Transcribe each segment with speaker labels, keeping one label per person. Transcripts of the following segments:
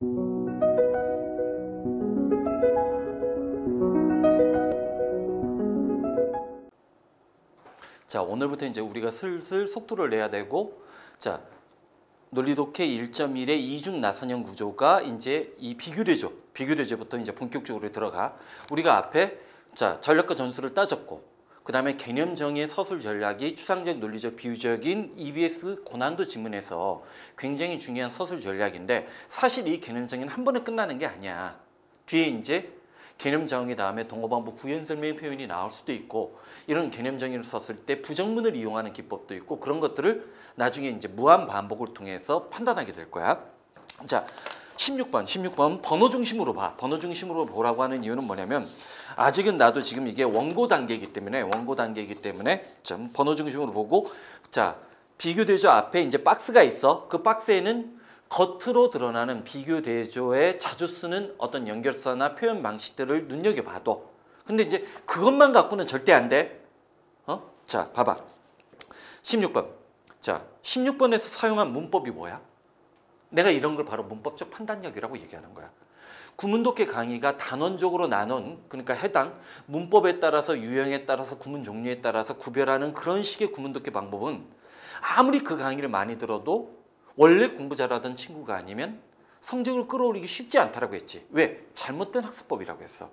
Speaker 1: 자, 오늘부터 이제 우리가 슬슬 속도를 내야 되고, 자, 논리독해 1.1의 이중 나선형 구조가 이제 이 비교대조부터 이제 본격적으로 들어가. 우리가 앞에 자, 전략과 전술을 따졌고, 그 다음에 개념 정의 서술 전략이 추상적, 논리적, 비유적인 EBS 고난도 지문에서 굉장히 중요한 서술 전략인데, 사실 이 개념 정의는 한 번에 끝나는 게 아니야. 뒤에 이제 개념 정의 다음에 동어반복 부연 설명 표현이 나올 수도 있고, 이런 개념 정의를 썼을 때 부정문을 이용하는 기법도 있고, 그런 것들을 나중에 이제 무한 반복을 통해서 판단하게 될 거야. 자, 16번 번호 중심으로 봐. 번호 중심으로 보라고 하는 이유는 뭐냐면, 아직은 나도 지금 이게 원고 단계이기 때문에 좀 번호 중심으로 보고, 자, 비교대조 앞에 이제 박스가 있어. 그 박스에는 겉으로 드러나는 비교대조에 자주 쓰는 어떤 연결사나 표현 방식들을 눈여겨봐도, 근데 이제 그것만 갖고는 절대 안 돼. 자, 봐봐. 16번. 자, 16번에서 사용한 문법이 뭐야? 내가 이런 걸 바로 문법적 판단력이라고 얘기하는 거야. 구문독해 강의가 단원적으로 나눈, 그러니까 해당 문법에 따라서 유형에 따라서 구문 종류에 따라서 구별하는 그런 식의 구문독해 방법은 아무리 그 강의를 많이 들어도 원래 공부 잘하던 친구가 아니면 성적을 끌어올리기 쉽지 않다라고 했지. 왜? 잘못된 학습법이라고 했어.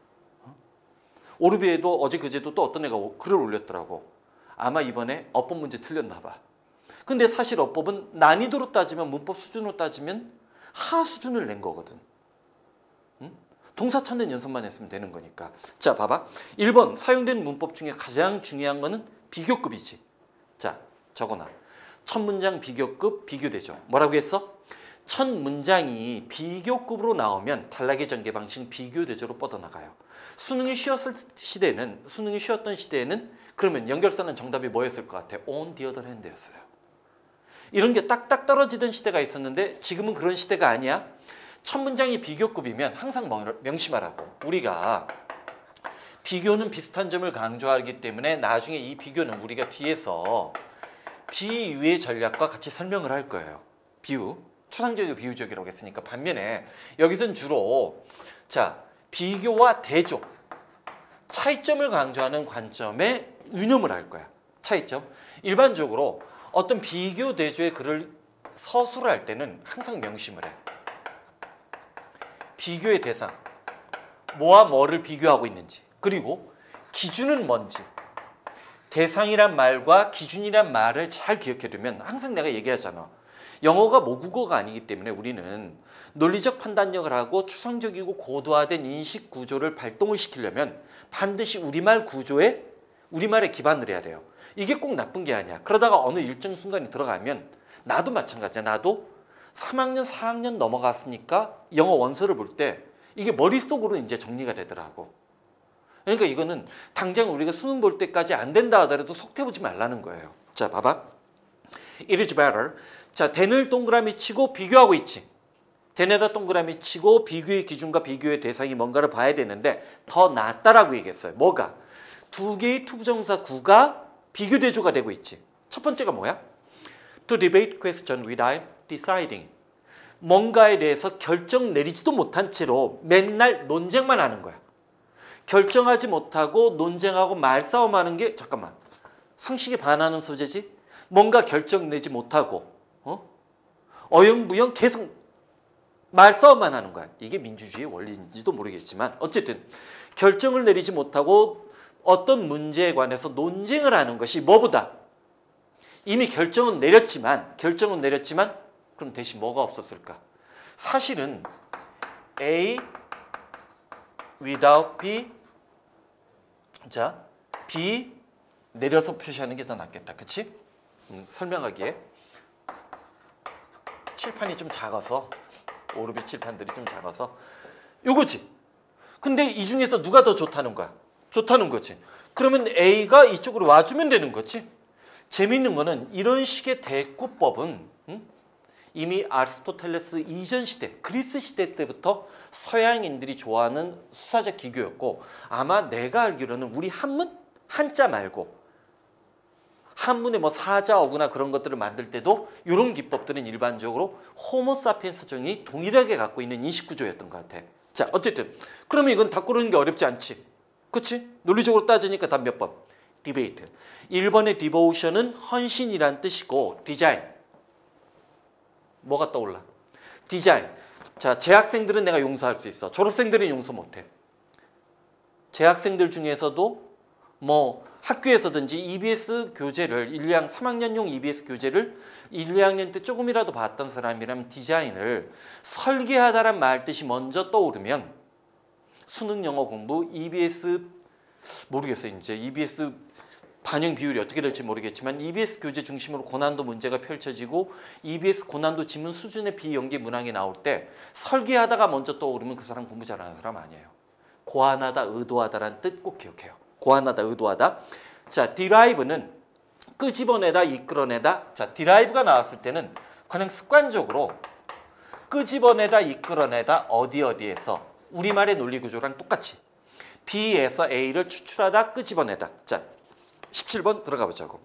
Speaker 1: 오르비에도 어제 그제도 또 어떤 애가 글을 올렸더라고. 아마 이번에 어법 문제 틀렸나 봐. 근데 사실 어법은 난이도로 따지면, 문법 수준으로 따지면 하 수준을 낸 거거든. 동사 찾는 연습만 했으면 되는 거니까. 자, 봐봐. 1번 사용된 문법 중에 가장 중요한 거는 비교급이지. 자, 적어놔. 첫 문장 비교급 비교대조. 뭐라고 했어? 첫 문장이 비교급으로 나오면 단락의 전개 방식은 비교대조로 뻗어나가요. 수능이 쉬었던 시대에는 그러면 연결사는 정답이 뭐였을 것 같아? On the other hand였어요. 이런 게 딱딱 떨어지던 시대가 있었는데 지금은 그런 시대가 아니야. 첫 문장이 비교급이면 항상 명심하라고. 우리가 비교는 비슷한 점을 강조하기 때문에 나중에 이 비교는 우리가 뒤에서 비유의 전략과 같이 설명을 할 거예요. 비유, 추상적이고 비유적이라고 했으니까. 반면에 여기서는 주로 자, 비교와 대조, 차이점을 강조하는 관점에 유념을 할 거야. 차이점. 일반적으로 어떤 비교 대조의 글을 서술할 때는 항상 명심을 해. 비교의 대상, 뭐와 뭐를 비교하고 있는지, 그리고 기준은 뭔지. 대상이란 말과 기준이란 말을 잘 기억해두면, 항상 내가 얘기하잖아. 영어가 모국어가 아니기 때문에 우리는 논리적 판단력을 하고 추상적이고 고도화된 인식 구조를 발동을 시키려면 반드시 우리말 구조에, 우리말에 기반을 해야 돼요. 이게 꼭 나쁜 게 아니야. 그러다가 어느 일정 순간이 들어가면, 나도 마찬가지야. 나도 3학년, 4학년 넘어갔으니까 영어 원서를 볼 때 이게 머릿속으로 이제 정리가 되더라고. 그러니까 이거는 당장 우리가 수능 볼 때까지 안 된다 하더라도 속태우지 말라는 거예요. 자, 봐봐. It is better. 자, than을 동그라미 치고 비교하고 있지. than에다 동그라미 치고 비교의 기준과 비교의 대상이 뭔가를 봐야 되는데 더 낫다라고 얘기했어요. 뭐가? 두 개의 투부정사 구가 비교 대조가 되고 있지. 첫 번째가 뭐야? To debate question without deciding. 뭔가에 대해서 결정 내리지도 못한 채로 맨날 논쟁만 하는 거야. 결정하지 못하고 논쟁하고 말싸움하는 게, 잠깐만, 상식에 반하는 소재지? 뭔가 결정 내지 못하고 어영부영 계속 말싸움만 하는 거야. 이게 민주주의의 원리인지도 모르겠지만 어쨌든 결정을 내리지 못하고 어떤 문제에 관해서 논쟁을 하는 것이 뭐보다, 이미 결정은 내렸지만 그럼 대신 뭐가 없었을까? 사실은 A without B, 자, B 내려서 표시하는 게 더 낫겠다. 그치? 설명하기에 칠판이 좀 작아서, 오르비 칠판들이 좀 작아서 요거지. 근데 이 중에서 누가 더 좋다는 거야? 좋다는 거지. 그러면 A가 이쪽으로 와주면 되는 거지. 재미있는 거는 이런 식의 대꾸법은 이미 아리스토텔레스 이전 시대, 그리스 시대 때부터 서양인들이 좋아하는 수사적 기교였고, 아마 내가 알기로는 우리 한문? 한자 말고 한문의 뭐 사자, 어구나 그런 것들을 만들 때도 이런 기법들은 일반적으로 호모사피엔스종이 동일하게 갖고 있는 인식구조였던 것 같아. 자, 어쨌든 그러면 이건 다 고르는 게 어렵지 않지. 그치? 논리적으로 따지니까 답 몇 번? 디베이트. 1번의 디보션은 헌신이란 뜻이고 디자인. 뭐가 떠올라? 디자인. 자, 재학생들은 내가 용서할 수 있어. 졸업생들은 용서 못해. 재학생들 중에서도 뭐 학교에서든지 EBS 교재를 1, 2학 3학년용 EBS 교재를 1, 2학년 때 조금이라도 봤던 사람이라면 디자인을 설계하다란 말 뜻이 먼저 떠오르면 수능 영어 공부 EBS 모르겠어요. 이제 EBS 반영 비율이 어떻게 될지 모르겠지만 EBS 교재 중심으로 고난도 문제가 펼쳐지고 EBS 고난도 지문 수준의 비연계 문항이 나올 때 설계하다가 먼저 떠오르면 그 사람 공부 잘하는 사람 아니에요. 고안하다, 의도하다라는 뜻 꼭 기억해요. 고안하다, 의도하다. 자, derive는 끄집어내다, 이끌어내다. 자, derive가 나왔을 때는 그냥 습관적으로 끄집어내다, 이끌어내다 어디에서 우리말의 논리 구조랑 똑같이 B에서 A를 추출하다, 끄집어내다. 자, 17번 들어가 보자고.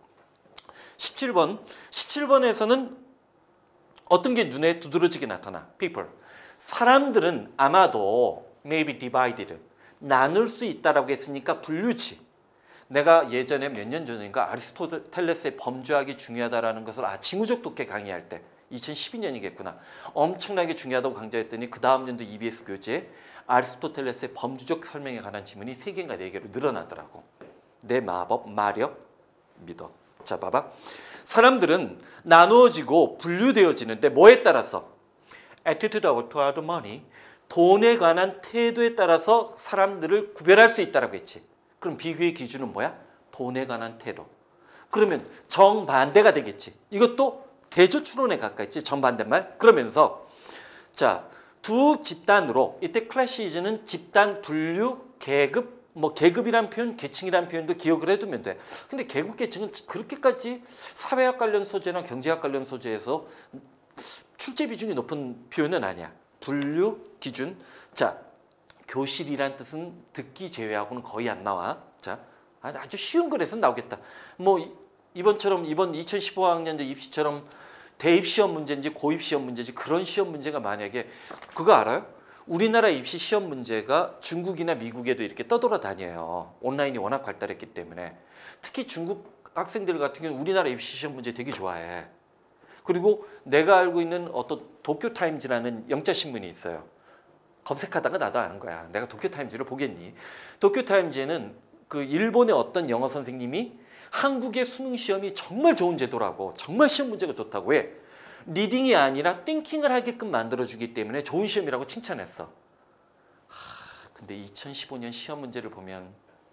Speaker 1: 17번에서는 어떤 게 눈에 두드러지게 나타나? people. 사람들은 아마도 maybe divided. 나눌 수 있다라고 했으니까 분류지. 내가 예전에 몇 년 전인가 아리스토텔레스의 범죄학이 중요하다라는 것을 징후적 독해 강의할 때 2012년이겠구나. 엄청나게 중요하다고 강조했더니 그 다음 년도 EBS 교재에 아리스토텔레스의 범주적 설명에 관한 지문이 3개인가 4개로 늘어나더라고. 내 마법, 마력, 믿어. 자, 봐봐. 사람들은 나누어지고 분류되어지는데 뭐에 따라서? attitude toward money. 돈에 관한 태도에 따라서 사람들을 구별할 수 있다고 했지. 그럼 비교의 기준은 뭐야? 돈에 관한 태도. 그러면 정반대가 되겠지. 이것도 대조추론에 가까웠지. 정반대말. 그러면서 자, 두 집단으로 이때 클래시즘은 집단, 분류, 계급, 뭐 계급이란 표현, 계층이란 표현도 기억을 해두면 돼. 근데 계급, 계층은 그렇게까지 사회학 관련 소재나 경제학 관련 소재에서 출제 비중이 높은 표현은 아니야. 분류, 기준. 자, 교실이란 뜻은 듣기 제외하고는 거의 안 나와. 자, 아주 쉬운 글에서 나오겠다. 뭐 이번처럼 이번 2015학년도 입시처럼 대입 시험 문제인지 고입 시험 문제인지 그런 시험 문제가 만약에 그거 알아요? 우리나라 입시 시험 문제가 중국이나 미국에도 이렇게 떠돌아다녀요. 온라인이 워낙 발달했기 때문에. 특히 중국 학생들 같은 경우는 우리나라 입시 시험 문제 되게 좋아해. 그리고 내가 알고 있는 어떤 도쿄타임즈라는 영자신문이 있어요. 검색하다가 나도 아는 거야. 내가 도쿄타임즈를 보겠니? 도쿄타임즈에는 그 일본의 어떤 영어 선생님이 한국의 수능 시험이 정말 좋은 제도라고, 정말 시험 문제가 좋다고 해. 리딩이 아니라 띵킹을 하게끔 만들어주기 때문에 좋은 시험이라고 칭찬했어. 근데 2015년 시험 문제를 보면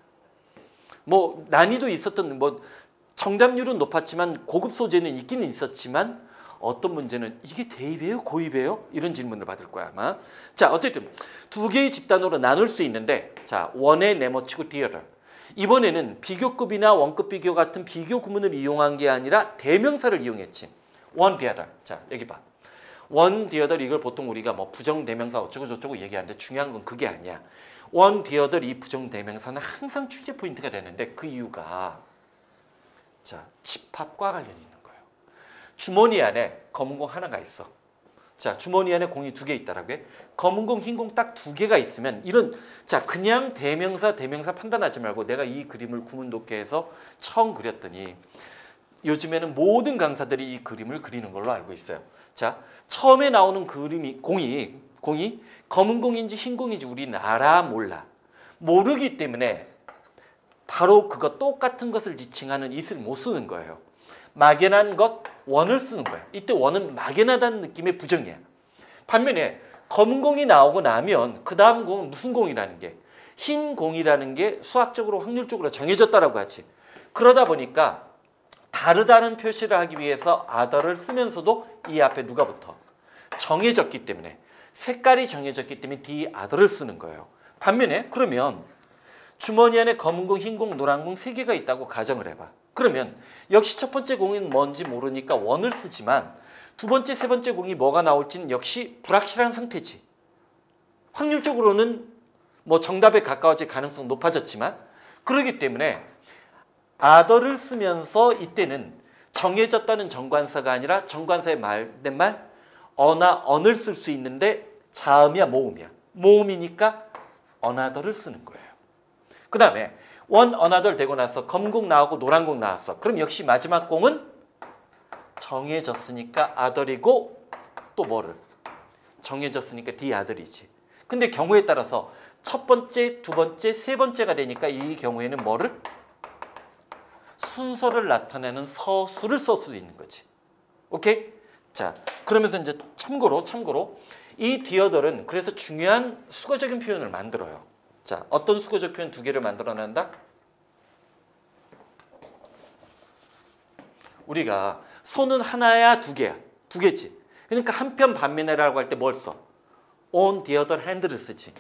Speaker 1: 뭐 난이도 있었던 뭐 정답률은 높았지만 고급 소재는 있기는 있었지만 어떤 문제는 이게 대입이에요? 고입이에요? 이런 질문을 받을 거야 아마. 자, 어쨌든 두 개의 집단으로 나눌 수 있는데 자, 원에 네모치고 디어더. 이번에는 비교급이나 원급 비교 같은 비교 구문을 이용한 게 아니라 대명사를 이용했지. one the other. 자, 여기 봐. one the other 이걸 보통 우리가 뭐 부정 대명사 어쩌고 저쩌고 얘기하는데 중요한 건 그게 아니야. one the other 이 부정 대명사는 항상 출제 포인트가 되는데 그 이유가 자, 집합과 관련이 있는 거예요. 주머니 안에 검은 공 하나가 있어. 자, 주머니 안에 공이 2개 있다라고 해. 검은 공, 흰 공 딱 2개가 있으면 이런 자, 그냥 대명사 판단하지 말고 내가 이 그림을 구문 독해해서 처음 그렸더니 요즘에는 모든 강사들이 이 그림을 그리는 걸로 알고 있어요. 자, 처음에 나오는 그림이 공이 검은 공인지 흰 공인지 우리는 알아 몰라. 모르기 때문에 바로 그거 똑같은 것을 지칭하는 it을 못 쓰는 거예요. 막연한 것 원을 쓰는 거예요. 이때 원은 막연하다는 느낌의 부정이야. 반면에 검은 공이 나오고 나면 그 다음 공은 무슨 공이라는 게 흰 공이라는 게 수학적으로 확률적으로 정해졌다라고 하지. 그러다 보니까 다르다는 표시를 하기 위해서 other를 쓰면서도 이 앞에 누가 붙어? 정해졌기 때문에 색깔이 정해졌기 때문에 the other를 쓰는 거예요. 반면에 그러면 주머니 안에 검은 공, 흰 공, 노란 공 3개가 있다고 가정을 해봐. 그러면 역시 첫 번째 공은 뭔지 모르니까 원을 쓰지만 두 번째, 세 번째 공이 뭐가 나올지는 역시 불확실한 상태지. 확률적으로는 뭐 정답에 가까워질 가능성 높아졌지만 그렇기 때문에 other를 쓰면서 이때는 정해졌다는 정관사가 아니라 정관사의 말된 말 어나 on을 쓸 수 있는데 자음이야 모음이야. 모음이니까 another를 쓰는 거예요. 그 다음에 one another 되고 나서 검국 나오고 노란국 나왔어. 그럼 역시 마지막 공은 정해졌으니까 other이고 또 뭐를? 정해졌으니까 the other이지. 근데 경우에 따라서 첫 번째, 두 번째, 세 번째가 되니까 이 경우에는 뭐를? 순서를 나타내는 서술을 쓸 수도 있는 거지. 오케이? 자, 그러면서 이제 참고로 이 the other은 그래서 중요한 수거적인 표현을 만들어요. 자, 어떤 수거적 표현 두 개를 만들어낸다? 우리가 손은 하나야 두 개야? 두 개지. 그러니까 한편 반면에라고 할 때 뭘 써? on the other hand를 쓰지.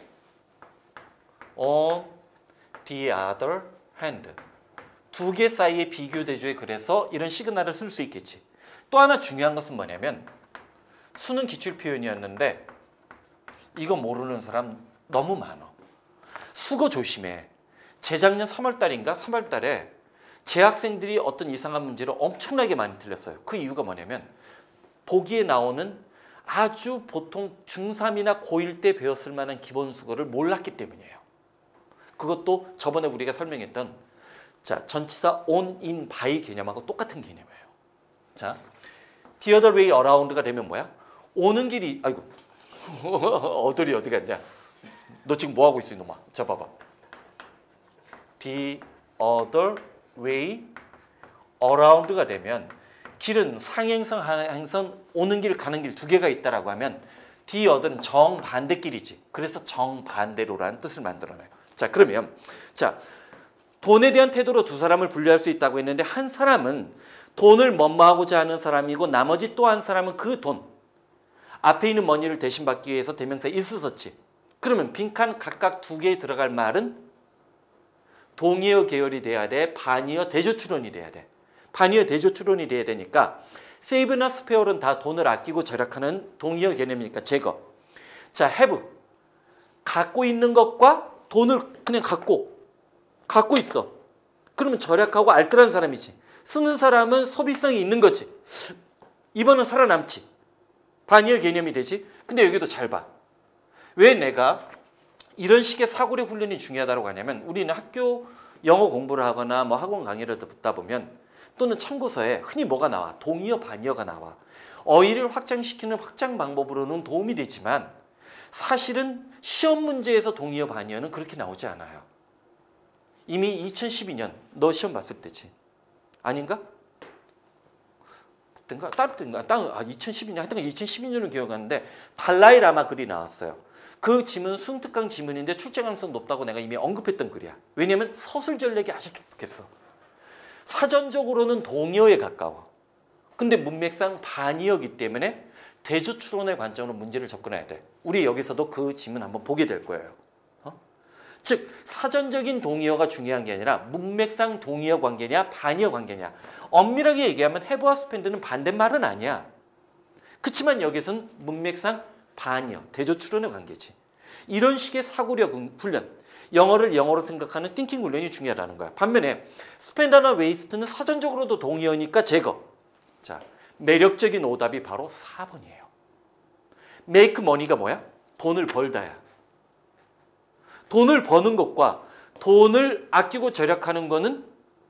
Speaker 1: on the other hand. 두 개 사이의 비교 대조에 그래서 이런 시그널을 쓸 수 있겠지. 또 하나 중요한 것은 뭐냐면 수능 기출 표현이었는데 이거 모르는 사람 너무 많아. 수거 조심해. 재작년 3월 달인가 3월 달에 재학생들이 어떤 이상한 문제를 엄청나게 많이 틀렸어요. 그 이유가 뭐냐면 보기에 나오는 아주 보통 중3이나 고1 때 배웠을 만한 기본 수거를 몰랐기 때문이에요. 그것도 저번에 우리가 설명했던 자, 전치사 on, in, by 개념하고 똑같은 개념이에요. 자, the other way around가 되면 뭐야? 오는 길이, 아이고, 어들이 어디 갔냐? 너 지금 뭐 하고 있어, 이놈아? 자, 봐봐. the other way around가 되면 길은 상행선, 하행선, 오는 길, 가는 길 두 개가 있다라고 하면 the other는 정반대 길이지. 그래서 정반대로라는 뜻을 만들어내요. 자, 그러면 자. 돈에 대한 태도로 두 사람을 분류할 수 있다고 했는데 한 사람은 돈을 뭐뭐하고자 하는 사람이고 나머지 또 한 사람은 그 돈 앞에 있는 머니를 대신 받기 위해서 대명사 is 썼지. 그러면 빈칸 각각 두 개에 들어갈 말은 동의어 계열이 돼야 돼. 반의어 대조 추론이 돼야 돼. 반의어 대조 추론이 돼야 되니까 save나 spare는 다 돈을 아끼고 절약하는 동의어 개념이니까 제거. 자, have 갖고 있는 것과 돈을 그냥 갖고 있어. 그러면 절약하고 알뜰한 사람이지. 쓰는 사람은 소비성이 있는 거지. 이번은 살아남지. 반의어 개념이 되지. 근데 여기도 잘 봐. 왜 내가 이런 식의 사고력 훈련이 중요하다고 하냐면 우리는 학교 영어 공부를 하거나 뭐 학원 강의를 듣다 보면 또는 참고서에 흔히 뭐가 나와? 동의어, 반의어가 나와. 어휘를 확장시키는 확장 방법으로는 도움이 되지만 사실은 시험 문제에서 동의어, 반의어는 그렇게 나오지 않아요. 이미 2012년 너 시험 봤을 때지. 아닌가? 그땐가? 다른 때인가? 2012년 하여튼 2012년을 기억하는데 달라이 라마 글이 나왔어요. 그 지문 순특강 지문인데 출제 가능성 높다고 내가 이미 언급했던 글이야. 왜냐하면 서술 전략이 아주 독특했어. 사전적으로는 동의어에 가까워. 근데 문맥상 반의어이기 때문에 대조 추론의 관점으로 문제를 접근해야 돼. 우리 여기서도 그 지문 한번 보게 될 거예요. 즉 사전적인 동의어가 중요한 게 아니라 문맥상 동의어 관계냐 반의어 관계냐. 엄밀하게 얘기하면 have와 spend는 반대말은 아니야. 그렇지만 여기서는 문맥상 반의어, 대조 추론의 관계지. 이런 식의 사고력 훈련, 영어를 영어로 생각하는 띵킹 훈련이 중요하다는 거야. 반면에 spend나 waste는 사전적으로도 동의어니까 제거. 자, 매력적인 오답이 바로 4번이에요. make money가 뭐야? 돈을 벌다야. 돈을 버는 것과 돈을 아끼고 절약하는 거는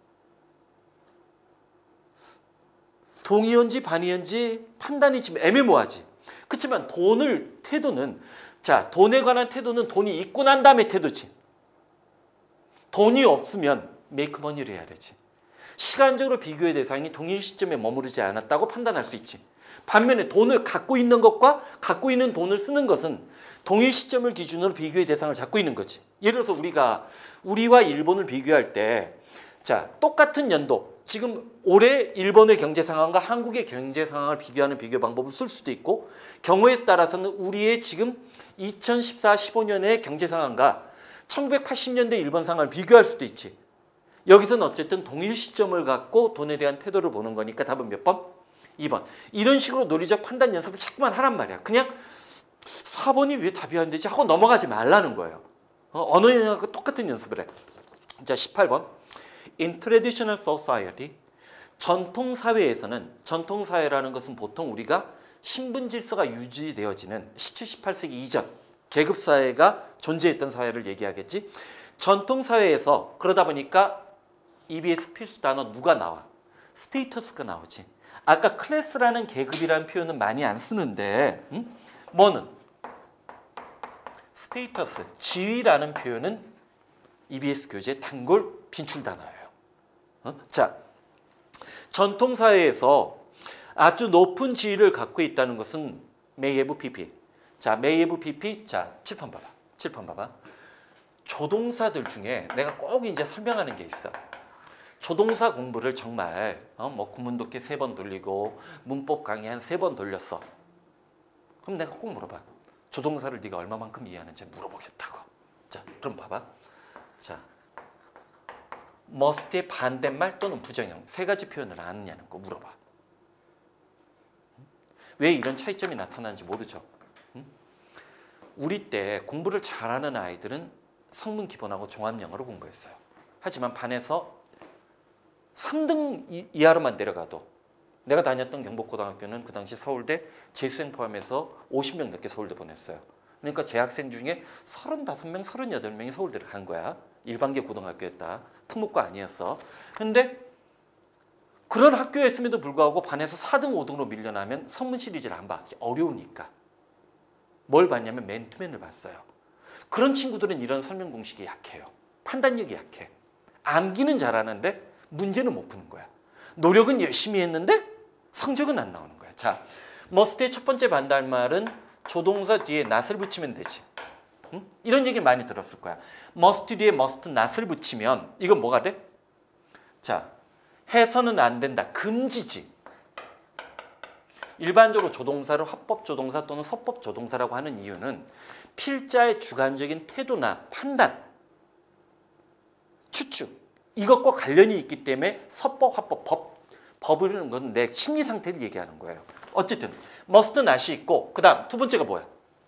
Speaker 1: 동의어인지 반의어인지 판단이 좀 애매모호하지. 그렇지만 태도는 자, 돈에 관한 태도는 돈이 있고 난 다음에 태도지. 돈이 없으면 make money를 해야 되지. 시간적으로 비교의 대상이 동일 시점에 머무르지 않았다고 판단할 수 있지. 반면에 돈을 갖고 있는 것과 갖고 있는 돈을 쓰는 것은 동일 시점을 기준으로 비교의 대상을 잡고 있는 거지. 예를 들어서 우리와 일본을 비교할 때 자, 똑같은 연도 지금 올해 일본의 경제 상황과 한국의 경제 상황을 비교하는 비교 방법을 쓸 수도 있고 경우에 따라서는 우리의 지금 2014-15년의 경제 상황과 1980년대 일본 상황을 비교할 수도 있지. 여기서는 어쨌든 동일 시점을 갖고 돈에 대한 태도를 보는 거니까 답은 몇 번? 2번. 이런 식으로 논리적 판단 연습을 자꾸만 하란 말이야. 그냥 4번이 왜 답이 안 되지 하고 넘어가지 말라는 거예요. 언어 영역과 똑같은 연습을 해. 자, 18번. In traditional society, 전통 사회에서는, 전통 사회라는 것은 보통 우리가 신분 질서가 유지되어지는 17, 18세기 이전 계급 사회가 존재했던 사회를 얘기하겠지. 전통 사회에서 그러다 보니까 EBS 필수 단어 누가 나와? 스테이터스가 나오지. 아까 클래스라는 계급이라는 표현은 많이 안 쓰는데 뭐는? 스테이터스, 지위라는 표현은 EBS 교재 단골 빈출 단어예요. 자, 전통 사회에서 아주 높은 지위를 갖고 있다는 것은 may have PP. 자, may have PP. 자, 칠판 봐봐. 칠판 봐봐. 조동사들 중에 내가 꼭 이제 설명하는 게 있어. 조동사 공부를 정말 뭐 구문독해 3번 돌리고 문법 강의 한 3번 돌렸어. 그럼 내가 꼭 물어봐. 조동사를 네가 얼마만큼 이해하는지 물어보겠다고. 자, 그럼 봐봐. 자, must의 반대말 또는 부정형 3가지 표현을 아느냐는 거 물어봐. 왜 이런 차이점이 나타나는지 모르죠. 우리 때 공부를 잘하는 아이들은 성문 기본하고 종합영어로 공부했어요. 하지만 반에서 3등 이하로만 내려가도, 내가 다녔던 경복고등학교는 그 당시 서울대 재수생 포함해서 50명 넘게 서울대 보냈어요. 그러니까 재학생 중에 35명, 38명이 서울대를 간 거야. 일반계 고등학교였다. 특목고 아니었어. 근데 그런 학교였음에도 불구하고 반에서 4등, 5등으로 밀려나면 성문 시리즈를 안 봐. 어려우니까. 뭘 봤냐면 맨투맨을 봤어요. 그런 친구들은 이런 설명 공식이 약해요. 판단력이 약해. 암기는 잘하는데 문제는 못 푸는 거야. 노력은 열심히 했는데 성적은 안 나오는 거야. 자, must의 첫 번째 반대말은 조동사 뒤에 not을 붙이면 되지. 응? 이런 얘기 많이 들었을 거야. must 뒤에 must not을 붙이면 이건 뭐가 돼? 자, 해서는 안 된다. 금지지. 일반적으로 조동사를 합법 조동사 또는 서법 조동사라고 하는 이유는 필자의 주관적인 태도나 판단, 추측, 이것과 관련이 있기 때문에 서법, 합법, 법이라는 건 내 심리 상태를 얘기하는 거예요. 어쨌든 must not이 있고 그 다음 두 번째가 뭐야?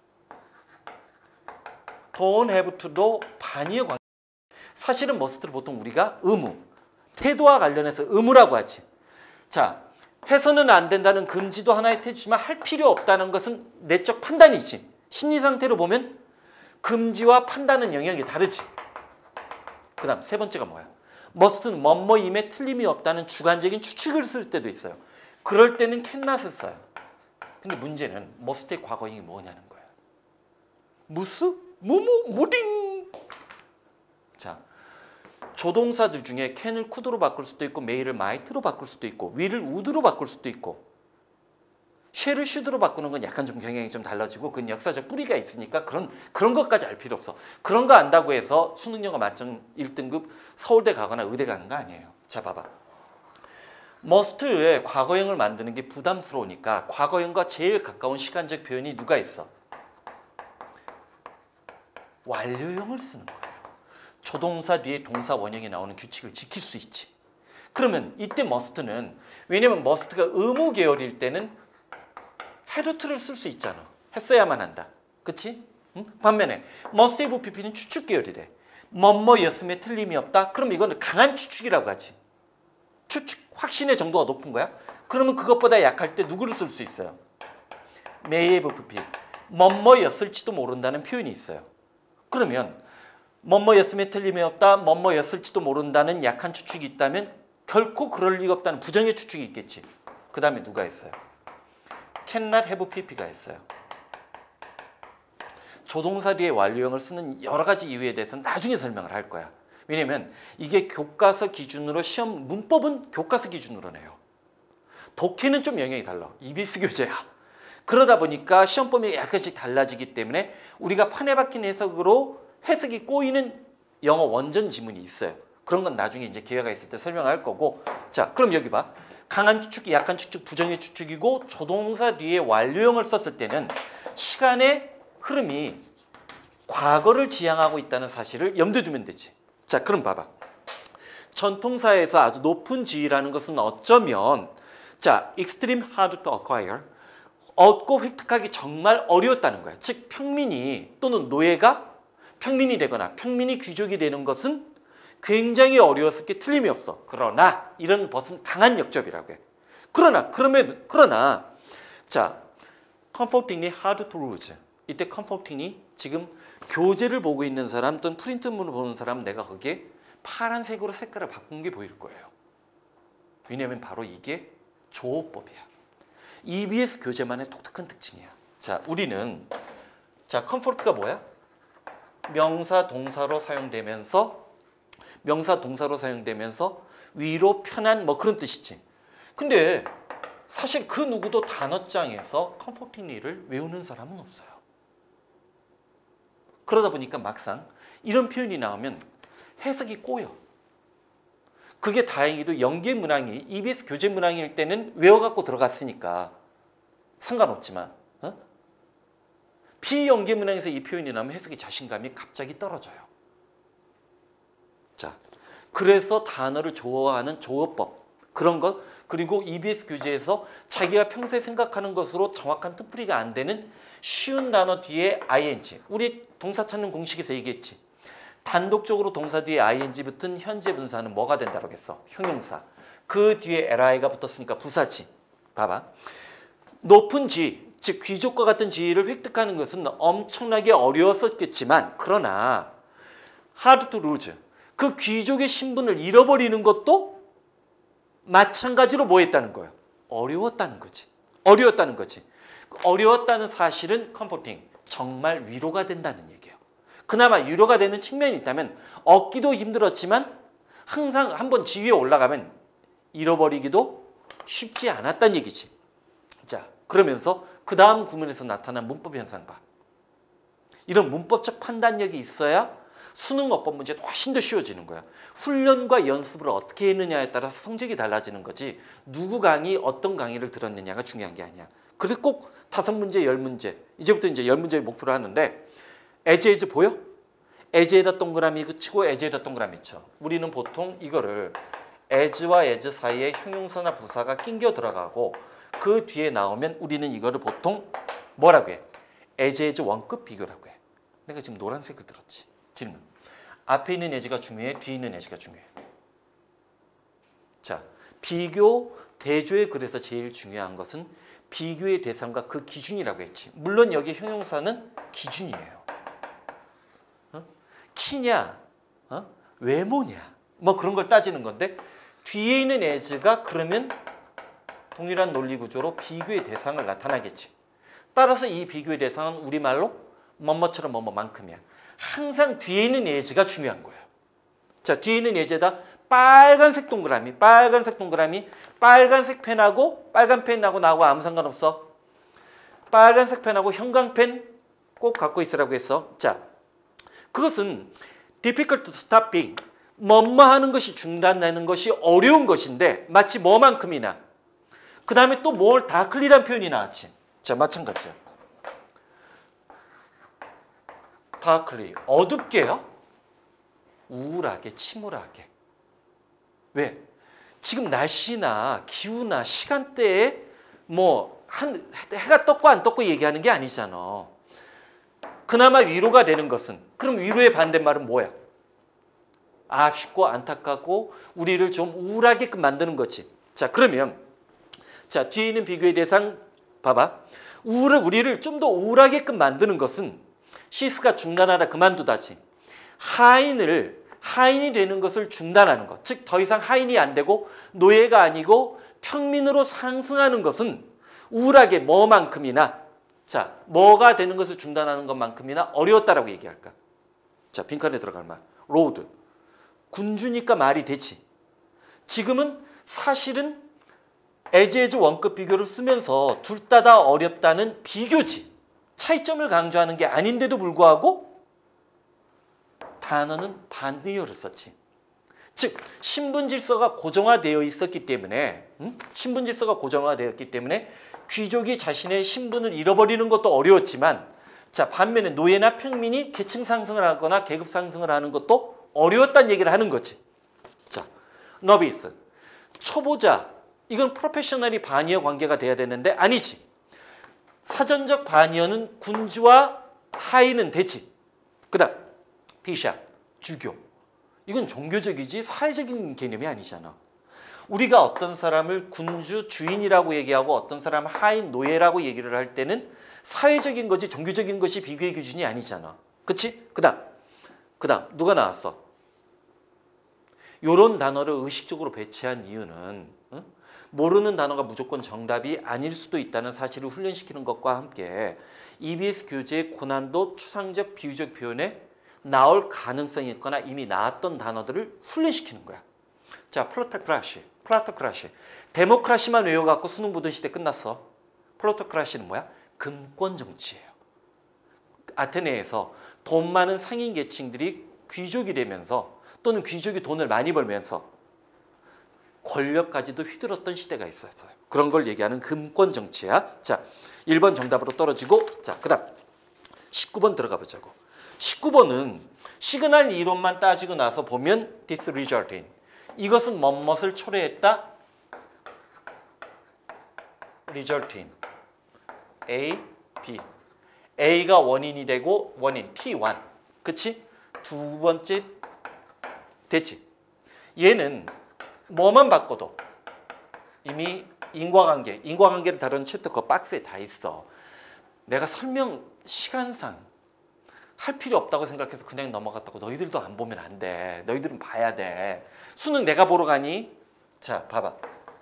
Speaker 1: don't have to도 반의의 관계. 사실은 must를 보통 우리가 의무, 태도와 관련해서 의무라고 하지. 자, 해서는 안 된다는 금지도 하나의 태도지만 할 필요 없다는 것은 내적 판단이지. 심리 상태로 보면 금지와 판단은 영역이 다르지. 그 다음 세 번째가 뭐야? must는 뭐뭐임에 틀림이 없다는 주관적인 추측을 쓸 때도 있어요. 그럴 때는 cannot을 써요. 근데 문제는 must의 과거형이 뭐냐는 거야. 무스? 무무? 무딩? 자, 조동사들 중에 can을 could로 바꿀 수도 있고 may를 might로 바꿀 수도 있고 will을 would로 바꿀 수도 있고 shall을 should로 바꾸는 건 약간 좀 경향이 좀 달라지고 그건 역사적 뿌리가 있으니까 그런 것까지 알 필요 없어. 그런 거 안다고 해서 수능영어 만점 1등급 서울대 가거나 의대 가는 거 아니에요. 자, 봐봐. must의 과거형을 만드는 게 부담스러우니까 과거형과 제일 가까운 시간적 표현이 누가 있어? 완료형을 쓰는 거예요. 조동사 뒤에 동사 원형이 나오는 규칙을 지킬 수 있지. 그러면 이때 must는, 왜냐면 must가 의무 계열일 때는 had to를 쓸 수 있잖아. 했어야만 한다. 그치? 응? 반면에 must have pp는 추측 계열이래. 뭐뭐였음에 틀림이 없다. 그럼 이거는 강한 추측이라고 하지. 추측 확신의 정도가 높은 거야. 그러면 그것보다 약할 때 누구를 쓸 수 있어요? may have pp. 뭐뭐였을지도 모른다는 표현이 있어요. 그러면 뭐뭐였음에 틀림이 없다, 뭐뭐였을지도 모른다는 약한 추측이 있다면 결코 그럴 리가 없다는 부정의 추측이 있겠지. 그 다음에 누가 있어요? cannot have pp가 있어요. 조동사 뒤에 완료형을 쓰는 여러 가지 이유에 대해서는 나중에 설명을 할 거야. 왜냐면 이게 교과서 기준으로 시험 문법은 교과서 기준으로 내요. 독해는 좀 영역이 달라. EBS 교재야. 그러다 보니까 시험 범위가 약간씩 달라지기 때문에 우리가 판에 박힌 해석으로 해석이 꼬이는 영어 원전 지문이 있어요. 그런 건 나중에 이제 기회가 있을 때 설명할 거고. 자, 그럼 여기 봐. 강한 추측이 약한 추측, 부정의 추측이고 조동사 뒤에 완료형을 썼을 때는 시간의 흐름이 과거를 지향하고 있다는 사실을 염두에 두면 되지. 자, 그럼 봐봐. 전통사에서 아주 높은 지위라는 것은 어쩌면 자, extreme hard to acquire, 얻고 획득하기 정말 어려웠다는 거야. 즉 평민이 또는 노예가 평민이 되거나 평민이 귀족이 되는 것은 굉장히 어려웠을 게 틀림이 없어. 그러나 이런 벗은 강한 역접이라고 해. 그러나 자, comfortingly hard to lose. 이때 comfortingly 지금 교재를 보고 있는 사람 또는 프린트문을 보는 사람 내가 거기에 파란색으로 색깔을 바꾼 게 보일 거예요. 왜냐하면 바로 이게 조어법이야. EBS 교재만의 독특한 특징이야. 자, 우리는 자, comfort가 뭐야? 명사 동사로 사용되면서 위로 편한 뭐 그런 뜻이지. 근데 사실 그 누구도 단어장에서 comfortingly를 외우는 사람은 없어요. 그러다 보니까 막상 이런 표현이 나오면 해석이 꼬여. 그게 다행히도 연계 문항이 EBS 교재 문항일 때는 외워갖고 들어갔으니까 상관없지만 비연계 문항에서 이 표현이 나오면 해석의 자신감이 갑자기 떨어져요. 자, 그래서 단어를 조어하는 조어법 그런 것 그리고 EBS 교재에서 자기가 평소에 생각하는 것으로 정확한 뜻풀이가 안 되는 쉬운 단어 뒤에 ing 우리 동사 찾는 공식에서 얘기했지. 단독적으로 동사 뒤에 ing 붙은 현재 분사는 뭐가 된다고 했어? 형용사. 그 뒤에 li가 붙었으니까 부사지. 봐봐. 높은 지위, 즉 귀족과 같은 지위를 획득하는 것은 엄청나게 어려웠었겠지만 그러나 hard to lose. 그 귀족의 신분을 잃어버리는 것도 마찬가지로 뭐 했다는 거예요? 어려웠다는 거지. 어려웠다는 사실은 comforting, 정말 위로가 된다는 얘기예요. 그나마 위로가 되는 측면이 있다면 얻기도 힘들었지만 항상 한번 지위에 올라가면 잃어버리기도 쉽지 않았다는 얘기지. 자, 그러면서 그 다음 구문에서 나타난 문법 현상 봐. 이런 문법적 판단력이 있어야 수능 어법 문제도 훨씬 더 쉬워지는 거야. 훈련과 연습을 어떻게 했느냐에 따라서 성적이 달라지는 거지 누구 강의 어떤 강의를 들었느냐가 중요한 게 아니야. 그래서 꼭 5문제 10문제 이제부터 이제 10문제를 목표로 하는데 as 보여? as에다 동그라미 치고 as에다 동그라미 쳐. 우리는 보통 이거를 as와 as 사이에 형용사나 부사가 낑겨 들어가고 그 뒤에 나오면 우리는 이거를 보통 뭐라고 해? as 원급 비교라고 해. 내가 지금 노란색을 들었지. 질문. 앞에 있는 as가 중요해? 뒤에 있는 as가 중요해? 자, 비교 대조의 글에서 제일 중요한 것은 비교의 대상과 그 기준이라고 했지. 물론 여기 형용사는 기준이에요. 키냐, 외모냐, 뭐 그런 걸 따지는 건데 뒤에 있는 as가 그러면 동일한 논리 구조로 비교의 대상을 나타나겠지. 따라서 이 비교의 대상은 우리말로 뭐뭐처럼 뭐뭐만큼이야. 항상 뒤에 있는 as가 중요한 거예요. 자, 뒤에 있는 as에다 빨간색 동그라미, 빨간색 펜하고 빨간 펜하고 나하고 아무 상관없어. 빨간색 펜하고 형광펜 꼭 갖고 있으라고 했어. 자, 그것은 difficult to stop being, 뭐뭐 하는 것이 중단되는 것이 어려운 것인데 마치 뭐만큼이나 그 다음에 또 뭘 darkly란 표현이 나왔지. 자, 마찬가지야. darkly, 어둡게요? 우울하게, 침울하게. 왜? 지금 날씨나 기후나 시간대에 뭐 해가 떴고 안 떴고 얘기하는 게 아니잖아. 그나마 위로가 되는 것은 그럼 위로의 반대말은 뭐야? 아쉽고 안타깝고 우리를 좀 우울하게끔 만드는 거지. 자, 그러면 자, 뒤에 있는 비교의 대상 봐봐. 우리를 좀 더 우울하게끔 만드는 것은 시스가 중단하다 그만두다지. 하인이 되는 것을 중단하는 것. 즉 더 이상 하인이 안 되고 노예가 아니고 평민으로 상승하는 것은 우울하게 뭐만큼이나 자, 뭐가 되는 것을 중단하는 것만큼이나 어려웠다라고 얘기할까? 자, 빈칸에 들어갈 말. 로드. 군주니까 말이 되지. 지금은 사실은 as 원급 비교를 쓰면서 둘 다 어렵다는 비교지. 차이점을 강조하는 게 아닌데도 불구하고 단어는 반대어를 썼지. 즉 신분 질서가 고정화되어 있었기 때문에 귀족이 자신의 신분을 잃어버리는 것도 어려웠지만 자, 반면에 노예나 평민이 계층 상승을 하거나 계급 상승을 하는 것도 어려웠다는 얘기를 하는 거지. 자, 너비스. 초보자. 이건 프로페셔널이 반이어 관계가 돼야 되는데 아니지. 사전적 반이어는 군주와 하인은 되지. 그 다음 비샵, 주교. 이건 종교적이지 사회적인 개념이 아니잖아. 우리가 어떤 사람을 군주 주인이라고 얘기하고 어떤 사람을 하인 노예라고 얘기를 할 때는 사회적인 거지 종교적인 것이 비교의 기준이 아니잖아. 그치? 그다음 누가 나왔어? 요런 단어를 의식적으로 배치한 이유는 모르는 단어가 무조건 정답이 아닐 수도 있다는 사실을 훈련시키는 것과 함께 EBS 교재의 고난도 추상적 비유적 표현에 나올 가능성이 있거나 이미 나왔던 단어들을 훈련시키는 거야. 자, 플루토크라시. 데모크라시만 외워갖고 수능 보던 시대 끝났어. 플루토크라시는 뭐야? 금권 정치예요. 아테네에서 돈 많은 상인 계층들이 귀족이 되면서 또는 귀족이 돈을 많이 벌면서 권력까지도 휘둘렀던 시대가 있었어요. 그런 걸 얘기하는 금권 정치야. 자, 1번 정답으로 떨어지고 자, 그다음 19번 들어가 보자고. 19번은 시그널 이론만 따지고 나서 보면 this result in 이것은 뭐뭇을 초래했다. result in A, B. A가 원인이 되고 원인 T1. 그치? 두 번째 됐지? 얘는 뭐만 바꿔도 이미 인과관계를 다루는 챕터 그 박스에 다 있어. 내가 설명 시간상 할 필요 없다고 생각해서 그냥 넘어갔다고 너희들도 안 보면 안 돼. 너희들은 봐야 돼. 수능 내가 보러 가니? 자, 봐봐.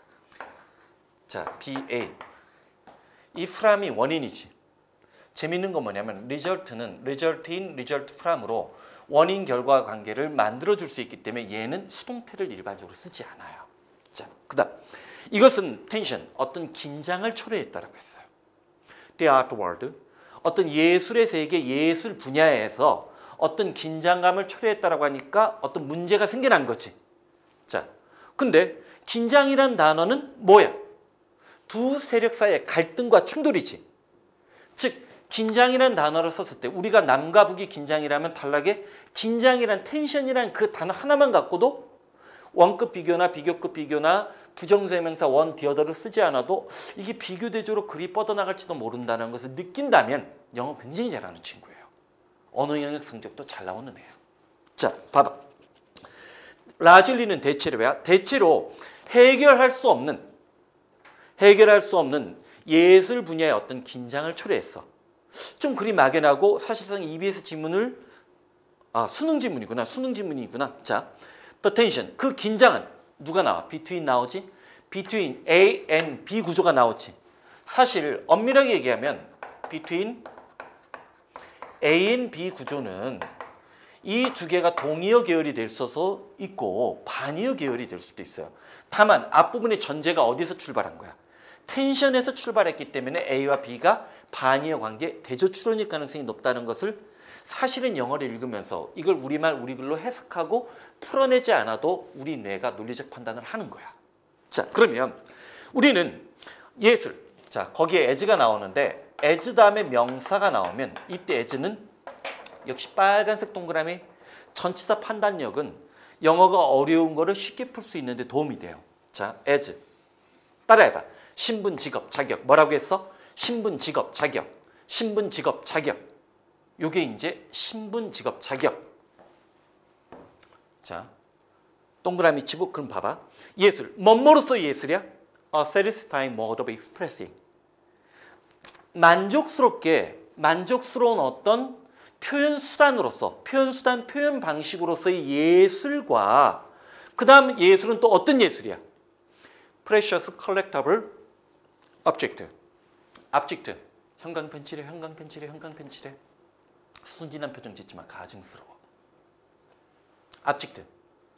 Speaker 1: 자, BA. 이 from이 원인이지. 재밌는 건 뭐냐면 result는 result in, result from으로 원인 결과 관계를 만들어줄 수 있기 때문에 얘는 수동태를 일반적으로 쓰지 않아요. 자, 그다음 이것은 텐션, 어떤 긴장을 초래했다라고 했어요. The art world, 어떤 예술의 세계, 예술 분야에서 어떤 긴장감을 초래했다라고 하니까 어떤 문제가 생겨난 거지. 자, 근데 긴장이란 단어는 뭐야? 두 세력 사이의 갈등과 충돌이지. 즉 긴장이라는 단어를 썼을 때 우리가 남과 북이 긴장이라면 단락에 긴장이란 텐션이란 그 단어 하나만 갖고도 원급 비교나 비교급 비교나 부정세명사 원, 디어더를 쓰지 않아도 이게 비교대조로 글이 뻗어나갈지도 모른다는 것을 느낀다면 영어 굉장히 잘하는 친구예요. 언어 영역 성적도 잘 나오는 애야. 자, 봐봐. 라질리는 대체로야. 대체로 해결할 수 없는 예술 분야의 어떤 긴장을 초래했어. 좀 그리 막연하고 사실상 EBS 지문을 수능 지문이구나. 자, the tension. 그 긴장은 누가 나와? between 나오지? between A and B 구조가 나오지. 사실 엄밀하게 얘기하면 between A and B 구조는 이 두 개가 동의어 계열이 될 수도 있고 반의어 계열이 될 수도 있어요. 다만 앞부분의 전제가 어디서 출발한 거야? 텐션에서 출발했기 때문에 A와 B가 반의어 관계, 대조 추론일 가능성이 높다는 것을 사실은 영어를 읽으면서 이걸 우리말, 우리글로 해석하고 풀어내지 않아도 우리 뇌가 논리적 판단을 하는 거야. 자, 그러면 우리는 예술, 자 거기에 as가 나오는데 as 다음에 명사가 나오면 이때 as는 역시 빨간색 동그라미 전치사 판단력은 영어가 어려운 거를 쉽게 풀 수 있는데 도움이 돼요. 자, as 따라해봐. 신분, 직업, 자격. 뭐라고 했어? 신분, 직업, 자격. 신분, 직업, 자격. 요게 이제 신분, 직업, 자격. 자, 동그라미 치고 그럼 봐봐. 예술. 뭐로서 예술이야? A satisfying mode of expressing. 만족스러운 어떤 표현 수단으로서, 표현 수단, 표현 방식으로서의 예술과 그 다음 예술은 또 어떤 예술이야? Precious collectible object. 형광펜칠해. 순진한 표정 짓지만 가증스러워. object.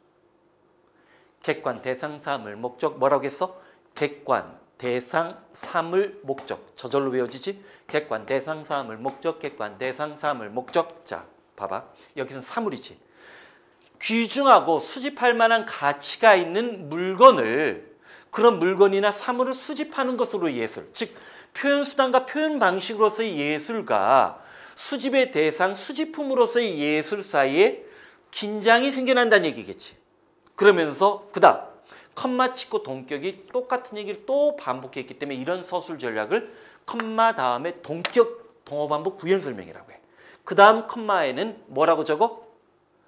Speaker 1: 객관, 대상, 사물, 목적. 뭐라고 했어? 객관, 대상, 사물, 목적. 저절로 외워지지? 객관, 대상, 사물, 목적. 객관, 대상, 사물, 목적. 자, 봐봐. 여기서는 사물이지. 귀중하고 수집할 만한 가치가 있는 물건을, 그런 물건이나 사물을 수집하는 것으로 예술. 즉 표현 수단과 표현 방식으로서의 예술과 수집의 대상, 수집품으로서의 예술 사이에 긴장이 생겨난다는 얘기겠지. 그러면서 그다음 컴마 치고 동격이 똑같은 얘기를 또 반복했기 때문에 이런 서술 전략을 컴마 다음에 동격 동어 반복 부연 설명이라고 해. 그 다음 컴마에는 뭐라고 적어?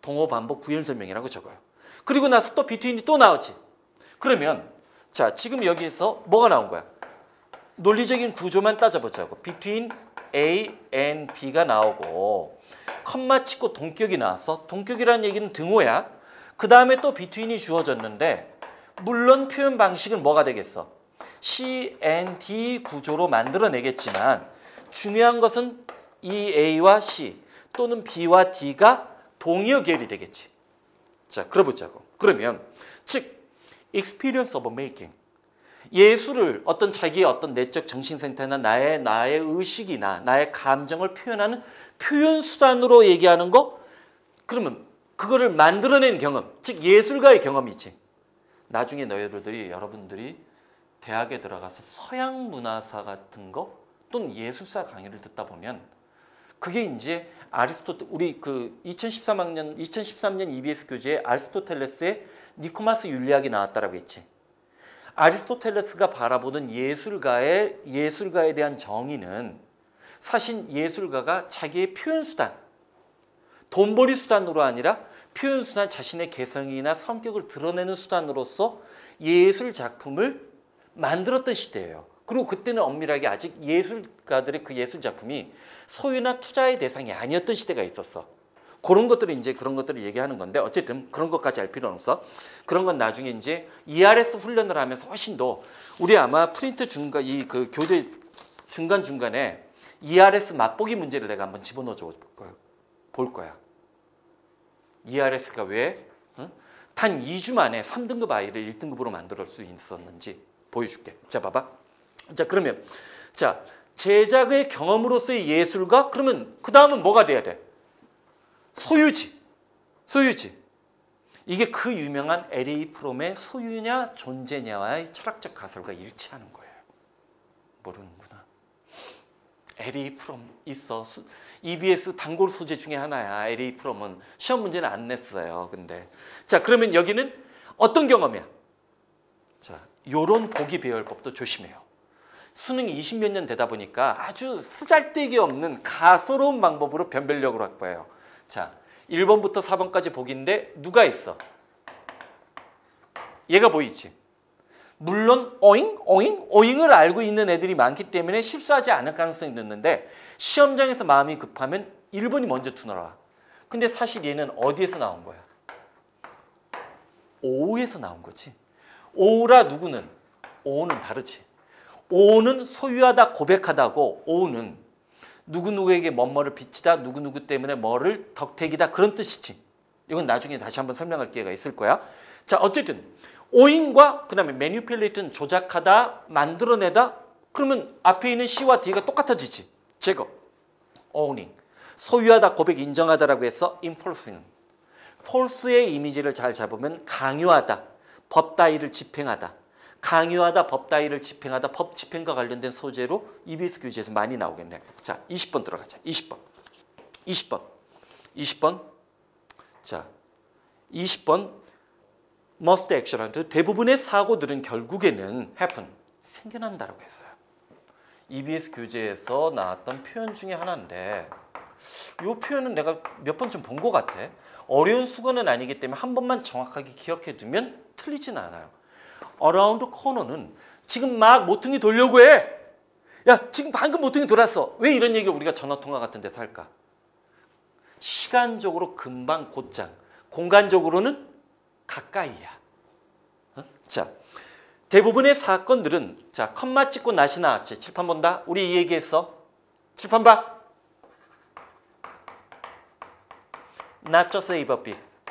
Speaker 1: 동호 반복 부연설명이라고 적어요. 그리고 나서 또 between이 또 나오지. 그러면 자, 지금 여기에서 뭐가 나온 거야? 논리적인 구조만 따져보자고. between A and B가 나오고 컴마 찍고 동격이 나왔어. 동격이라는 얘기는 등호야. 그 다음에 또 between이 주어졌는데 물론 표현 방식은 뭐가 되겠어? C and D 구조로 만들어내겠지만 중요한 것은 이 A와 C 또는 B와 D가 동의어 계열이 되겠지. 자, 그려보자고. 그러면 즉 experience of making, 예술을 어떤 자기의 어떤 내적 정신 상태나 나의 의식이나 나의 감정을 표현하는 표현 수단으로 얘기하는 거, 그러면 그거를 만들어낸 경험, 즉 예술가의 경험이지. 나중에 여러분들이 대학에 들어가서 서양 문화사 같은 거 또는 예술사 강의를 듣다 보면 그게 이제 우리 그 2013년 EBS 교재에 아리스토텔레스의 니코마스 윤리학이 나왔다라고 했지. 아리스토텔레스가 바라보는 예술가에 대한 정의는 사실 예술가가 자기의 표현 수단, 돈벌이 수단으로 아니라 표현 수단, 자신의 개성이나 성격을 드러내는 수단으로서 예술 작품을 만들었던 시대예요. 그리고 그때는 엄밀하게 아직 예술가들의 그 예술 작품이 소유나 투자의 대상이 아니었던 시대가 있었어. 그런 것들을 얘기하는 건데 어쨌든 그런 것까지 알 필요는 없어. 그런 건 나중에 이제 ERS 훈련을 하면서 훨씬 더 우리 아마 프린트 그 교재 중간중간에 ERS 맛보기 문제를 내가 한번 집어넣어 볼 거야. ERS가 왜 단 2주 만에 3등급 아이를 1등급으로 만들 수 있었는지 보여줄게. 자, 봐봐. 자, 그러면 자, 제작의 경험으로서의 예술가, 그러면 그 다음은 뭐가 돼야 돼? 소유지. 이게 그 유명한 L.A. 프롬의 소유냐 존재냐와의 철학적 가설과 일치하는 거예요. 모르는구나. L.A. 프롬 있어. EBS 단골 소재 중에 하나야. L.A. 프롬은 시험 문제는 안 냈어요. 근데 자, 그러면 여기는 어떤 경험이야? 자, 요런 보기 배열법도 조심해요. 수능이 20몇 년 되다 보니까 아주 쓰잘데기 없는 가소로운 방법으로 변별력을 확보해요. 자, 1번부터 4번까지 보기인데 누가 있어? 얘가 보이지? 물론 오잉을 알고 있는 애들이 많기 때문에 실수하지 않을 가능성이 있는데 시험장에서 마음이 급하면 1번이 먼저 튀어나와. 근데 사실 얘는 어디에서 나온 거야? 오에서 나온 거지. 오라 누구는? 오는 다르지. 오는 소유하다 고백하다고, 오는 누구누구에게 뭐뭐를 비치다, 누구누구 때문에 뭐를 덕택이다, 그런 뜻이지. 이건 나중에 다시 한번 설명할 기회가 있을 거야. 자, 어쨌든 오인과 그 다음에 매니플레이트는 조작하다, 만들어내다. 그러면 앞에 있는 C와 D가 똑같아지지. 제거, owning, 소유하다, 고백, 인정하다라고 해서 enforcing, false의 이미지를 잘 잡으면 강요하다, 법 따위를 집행하다, 강요하다, 법 따위를 집행하다, 법 집행과 관련된 소재로 EBS 교재에서 많이 나오겠네. 자, 20번 들어가자. 20번. 자, 20번. Most accident, 대부분의 사고들은 결국에는 happen, 생겨난다라고 했어요. EBS 교재에서 나왔던 표현 중에 하나인데 이 표현은 내가 몇 번 좀 본 것 같아. 어려운 수거는 아니기 때문에 한 번만 정확하게 기억해 두면 틀리진 않아요. Around corner는 지금 막 모퉁이 돌려고 해. 야, 지금 방금 모퉁이 돌았어. 왜 이런 얘기를 우리가 전화통화 같은 데서 할까? 시간적으로 금방 곧장, 공간적으로는 가까이야. 자, 대부분의 사건들은 자, 컴마 찍고 낫이 나왔지. 칠판 본다. 우리 이 얘기했어. 칠판 봐. Not just A but B.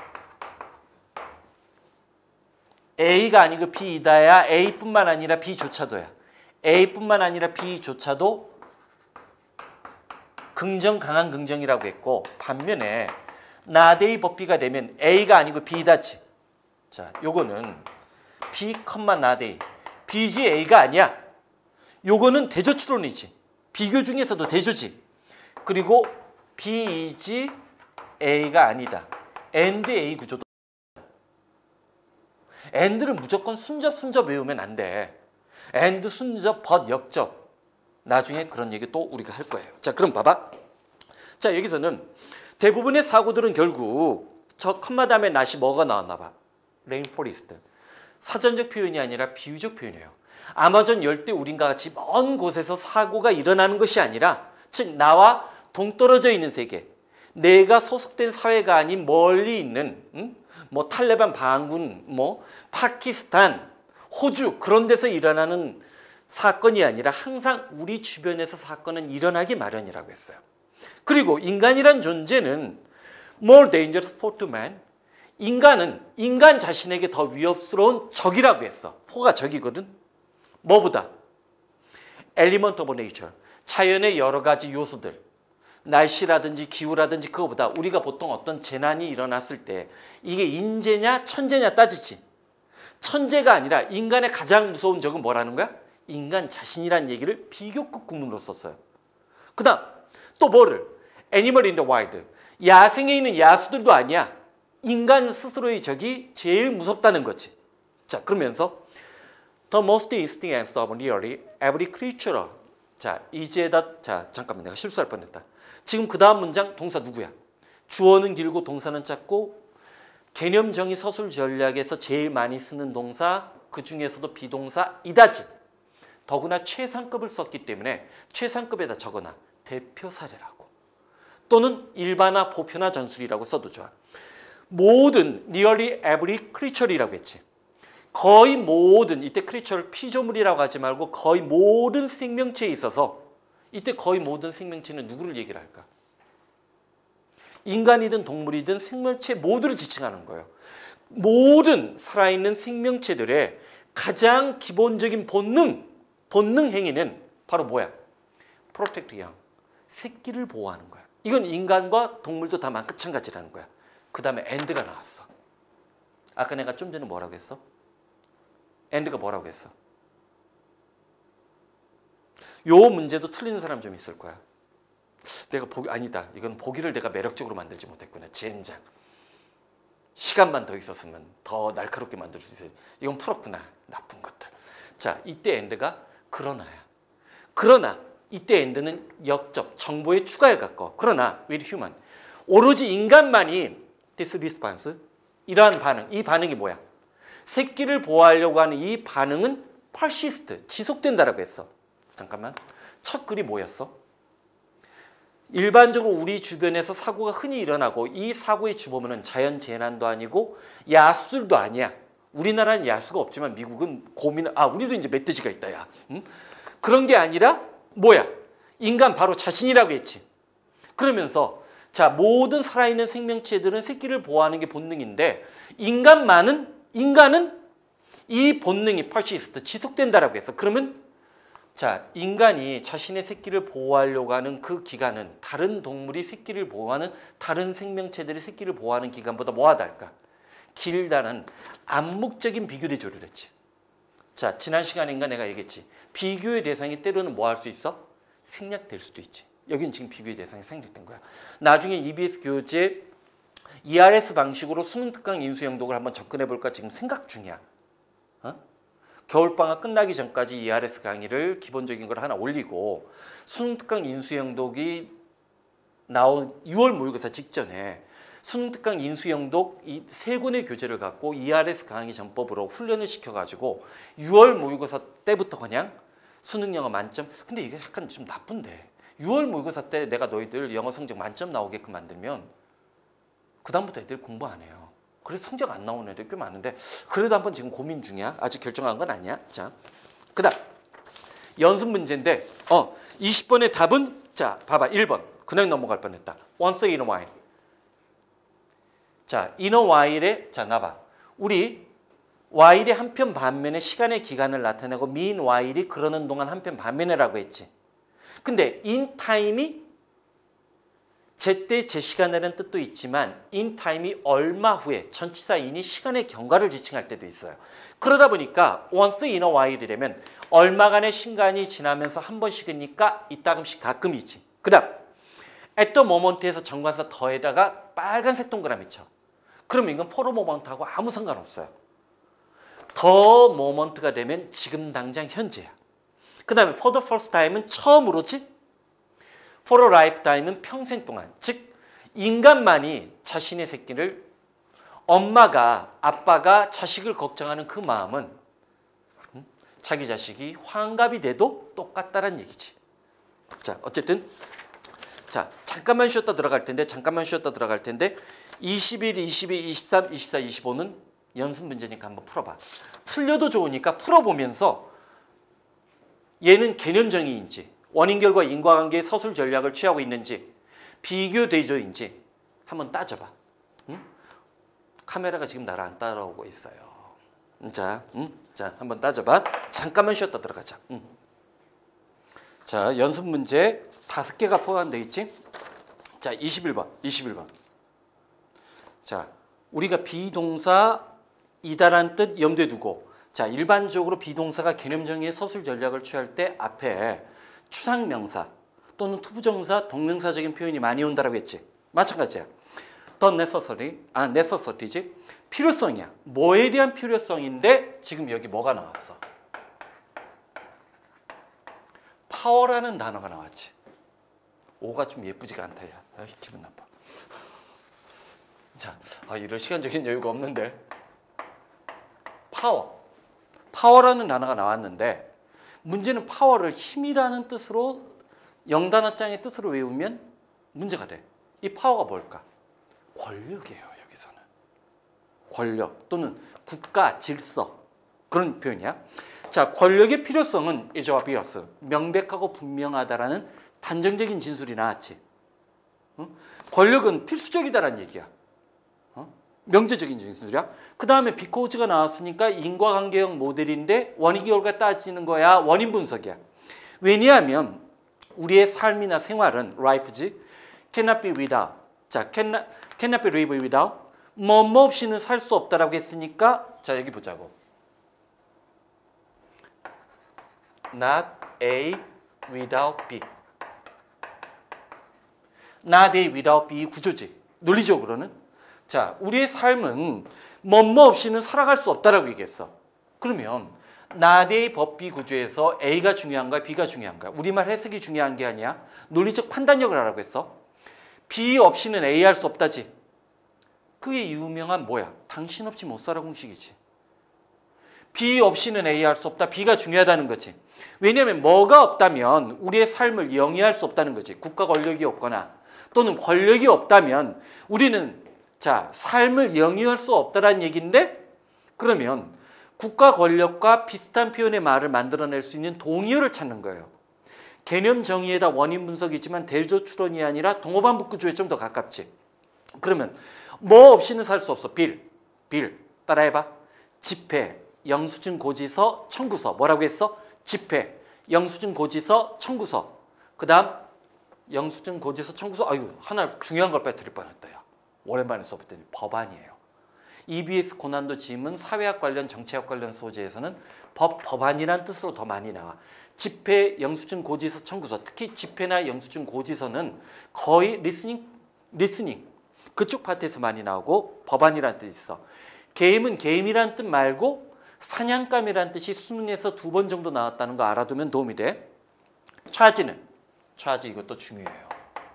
Speaker 1: A가 아니고 B이다야. A뿐만 아니라 B조차도야. A뿐만 아니라 B조차도 긍정, 강한 긍정이라고 했고, 반면에 not A but B가 되면 A가 아니고 B다지. 자, 요거는 B, not A. B지 A가 아니야. 요거는 대조추론이지. 비교 중에서도 대조지. 그리고 B이지 A가 아니다. and A 구조도. and를 무조건 순접 외우면 안 돼. and 순접, but 역접. 나중에 그런 얘기 또 우리가 할 거예요. 자, 그럼 봐봐. 자, 여기서는 대부분의 사고들은 결국 저 컴마 다음에 낫이 뭐가 나왔나 봐. 레인포레스트. 사전적 표현이 아니라 비유적 표현이에요. 아마존 열대 우림과 같이 먼 곳에서 사고가 일어나는 것이 아니라, 즉 나와 동떨어져 있는 세계, 내가 소속된 사회가 아닌 멀리 있는 뭐 탈레반 반군, 뭐 파키스탄, 호주 그런 데서 일어나는 사건이 아니라 항상 우리 주변에서 사건은 일어나기 마련이라고 했어요. 그리고 인간이란 존재는 more dangerous for to man. 인간은 인간 자신에게 더 위협스러운 적이라고 했어. 포가 적이거든. 뭐보다? element of nature. 자연의 여러 가지 요소들. 날씨라든지 기후라든지 그거보다 우리가 보통 어떤 재난이 일어났을 때 이게 인재냐 천재냐 따지지. 천재가 아니라 인간의 가장 무서운 적은 뭐라는 거야? 인간 자신이란 얘기를 비교급 구문으로 썼어요. 그 다음 또 뭐를? Animal in the wild. 야생에 있는 야수들도 아니야. 인간 스스로의 적이 제일 무섭다는 거지. 자, 그러면서 The most instinct of nearly every creature. 자, 이제다. 자, 잠깐만 내가 실수할 뻔했다. 지금 그 다음 문장 동사 누구야? 주어는 길고 동사는 짧고 개념정의 서술 전략에서 제일 많이 쓰는 동사, 그 중에서도 비동사 이다지. 더구나 최상급을 썼기 때문에 최상급에다 적어놔. 대표 사례라고. 또는 일반화, 보편화 전술이라고 써도 좋아. 모든 nearly every creature이라고 했지. 거의 모든, 이때 creature를 피조물이라고 하지 말고 거의 모든 생명체에 있어서, 이때 거의 모든 생명체는 누구를 얘기를 할까? 인간이든 동물이든 생명체 모두를 지칭하는 거예요. 모든 살아있는 생명체들의 가장 기본적인 본능 행위는 바로 뭐야? 프로텍트 양, 새끼를 보호하는 거야. 이건 인간과 동물도 다 마찬가지라는 거야. 그 다음에 엔드가 나왔어. 아까 내가 좀 전에 뭐라고 했어? 엔드가 뭐라고 했어? 요 문제도 틀리는 사람 좀 있을 거야. 내가 아니다. 이건 보기를 내가 매력적으로 만들지 못했구나. 젠장. 시간만 더 있었으면 더 날카롭게 만들 수 있어요. 이건 풀었구나. 나쁜 것들. 자, 이때 엔드가 그러나야. 그러나 이때 엔드는 역적, 정보에 추가해 갖고. 그러나 with human. 오로지 인간만이 this response, 이러한 반응, 이 반응이 뭐야? 새끼를 보호하려고 하는 이 반응은 persist, 지속된다라고 했어. 잠깐만. 첫 글이 뭐였어? 일반적으로 우리 주변에서 사고가 흔히 일어나고 이 사고의 주범은 자연재난도 아니고 야수들도 아니야. 우리나라는 야수가 없지만 미국은 우리도 이제 멧돼지가 있다, 야. 응? 그런 게 아니라 뭐야? 인간 바로 자신이라고 했지. 그러면서 자, 모든 살아있는 생명체들은 새끼를 보호하는 게 본능인데 인간은 이 본능이 persist, 지속된다라고 했어. 그러면 자, 인간이 자신의 새끼를 보호하려고 하는 그 기간은 다른 동물이 새끼를 보호하는, 다른 생명체들이 새끼를 보호하는 기간보다 뭐하다 할까? 길다는 암묵적인 비교 대조를 했지. 자, 지난 시간인가 내가 얘기했지. 비교의 대상이 때로는 뭐 할 수 있어? 생략될 수도 있지. 여긴 지금 비교의 대상이 생략된 거야. 나중에 EBS 교재 ERS 방식으로 수능 특강 인수 영독을 한번 접근해 볼까 지금 생각 중이야. 겨울방학 끝나기 전까지 ERS 강의를 기본적인 걸 하나 올리고 수능 특강 인수 영독이 나온 6월 모의고사 직전에 수능 특강 인수 영독 이 세 권의 교재를 갖고 ERS 강의 전법으로 훈련을 시켜가지고 6월 모의고사 때부터 그냥 수능 영어 만점. 근데 이게 약간 좀 나쁜데 6월 모의고사 때 내가 너희들 영어 성적 만점 나오게끔 만들면 그 다음부터 애들 공부 안 해요. 그래서 성적 안 나오는 애들 꽤 많은데 그래도 한번 지금 고민 중이야. 아직 결정한 건 아니야. 자, 그다음 연습 문제인데 20번의 답은 자, 봐봐. 1번. 그냥 넘어갈 뻔했다. Once in a while. 자, in a while에 자, 나봐. 우리 while의 한편 반면에 시간의 기간을 나타내고 meanwhile이 그러는 동안 한편 반면에라고 했지. 근데 in time이 제때 제 시간이라는 뜻도 있지만 in time이 얼마 후에 전치사 in이 시간의 경과를 지칭할 때도 있어요. 그러다 보니까 once in a while이라면 얼마간의 시간이 지나면서 한 번씩이니까 이따금씩 가끔이지. 그 다음 at the moment에서 정관사 더에다가 빨간색 동그라미 쳐. 그럼 이건 for a moment하고 아무 상관없어요. the moment가 되면 지금 당장 현재야. 그 다음에 for the first time은 처음으로지. For a lifetime은 평생 동안. 즉 인간만이 자신의 새끼를 엄마가 아빠가 자식을 걱정하는 그 마음은 자기 자식이 환갑이 돼도 똑같다란 얘기지. 자, 어쨌든 자, 잠깐만 쉬었다 들어갈 텐데 21, 22, 23, 24, 25는 연습 문제니까 한번 풀어봐. 틀려도 좋으니까 풀어보면서 얘는 개념정의인지 원인결과 인과관계의 서술 전략을 취하고 있는지 비교 대조인지 한번 따져봐. 응? 카메라가 지금 나를 안 따라오고 있어요. 자, 자, 한번 따져봐. 잠깐만 쉬었다 들어가자. 자, 연습 문제 5개가 포함되어 있지? 자, 21번. 자, 우리가 비동사이다란 뜻 염두에 두고, 자, 일반적으로 비동사가 개념정의의 서술 전략을 취할 때 앞에 추상명사 또는 투부정사, 동명사적인 표현이 많이 온다라고 했지. 마찬가지야. The necessity지. 필요성이야. 뭐에 대한 필요성인데 지금 여기 뭐가 나왔어? 파워라는 단어가 나왔지. 오가 좀 예쁘지가 않다. 야, 기분 나빠. 자, 이럴 시간적인 여유가 없는데. 파워라는 단어가 나왔는데 문제는 파워를 힘이라는 뜻으로 영단어장의 뜻으로 외우면 문제가 돼. 이 파워가 뭘까? 권력이에요. 여기서는. 권력 또는 국가, 질서 그런 표현이야. 자, 권력의 필요성은 is obvious, 명백하고 분명하다라는 단정적인 진술이 나왔지. 권력은 필수적이다라는 얘기야. 명제적인 진술이야. 그 다음에 비코즈가 나왔으니까 인과관계형 모델인데 원인결과 따지는 거야. 원인 분석이야. 왜냐하면 우리의 삶이나 생활은 life지. cannot be without. 자, cannot be live without. 뭐 없이는 살 수 없다라고 했으니까 자, 여기 보자고. Not A without B. Not A without B 구조지. 논리적으로는. 자, 우리의 삶은 뭐뭐 없이는 살아갈 수 없다라고 얘기했어. 그러면 not A but B 구조에서 A가 중요한가 B가 중요한가? 우리말 해석이 중요한 게 아니야. 논리적 판단력을 하라고 했어. B 없이는 A 할 수 없다지. 그게 유명한 뭐야? 당신 없이 못 살아 공식이지. B 없이는 A 할 수 없다. B가 중요하다는 거지. 왜냐하면 뭐가 없다면 우리의 삶을 영위할 수 없다는 거지. 국가 권력이 없거나 또는 권력이 없다면 우리는 자, 삶을 영위할 수 없다라는 얘기인데 그러면 국가 권력과 비슷한 표현의 말을 만들어낼 수 있는 동의어를 찾는 거예요. 개념 정의에다 원인 분석이지만 대조 추론이 아니라 동어반복 구조에 좀 더 가깝지. 그러면 뭐 없이는 살 수 없어. 빌. 따라해봐. 집회, 영수증 고지서, 청구서. 뭐라고 했어? 집회, 영수증 고지서, 청구서. 그 다음 영수증 고지서, 청구서. 아유, 하나 중요한 걸 빼뜨릴 뻔했다. 야. 오랜만에 써봤더니 법안이에요. EBS 고난도 지문 사회학 관련 정치학 관련 소재에서는 법안이란 뜻으로 더 많이 나와. 집회, 영수증 고지서, 청구서. 특히 집회나 영수증 고지서는 거의 리스닝 그쪽 파트에서 많이 나오고 법안이라는 뜻이 있어. 게임은 게임이라는 뜻 말고 사냥감이라는 뜻이 수능에서 2번 정도 나왔다는 거 알아두면 도움이 돼. 차지 이것도 중요해요.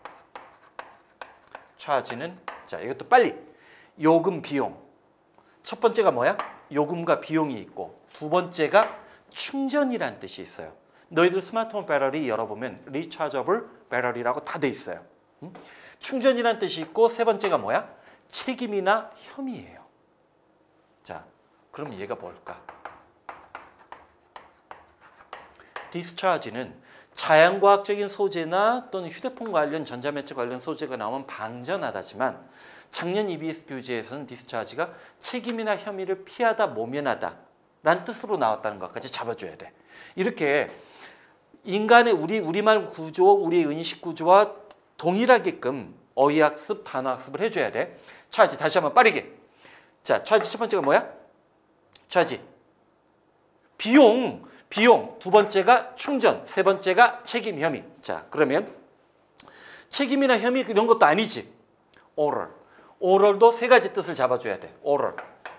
Speaker 1: 차지는 자, 이것도 빨리. 요금, 비용. 첫 번째가 뭐야? 요금과 비용이 있고 두 번째가 충전이라는 뜻이 있어요. 너희들 스마트폰 배터리 열어보면 리차저블 배터리라고 다 돼 있어요. 충전이라는 뜻이 있고 세 번째가 뭐야? 책임이나 혐의예요. 자, 그럼 얘가 뭘까? 디스차지는 자연과학적인 소재나 또는 휴대폰 관련 전자매체 관련 소재가 나오면 방전하다지만 작년 EBS 교재에서는 디스차지가 책임이나 혐의를 피하다 모면하다 라는 뜻으로 나왔다는 것까지 잡아줘야 돼. 이렇게 인간의 우리말 구조, 우리의 의식 구조와 동일하게끔 어휘학습, 단어학습을 해줘야 돼. 차지 다시 한번 빠르게. 자, 차지 첫 번째가 뭐야? 차지. 비용. 두 번째가 충전, 세 번째가 책임, 혐의. 자, 그러면 책임이나 혐의 이런 것도 아니지. 오럴도 세 가지 뜻을 잡아줘야 돼. 오럴.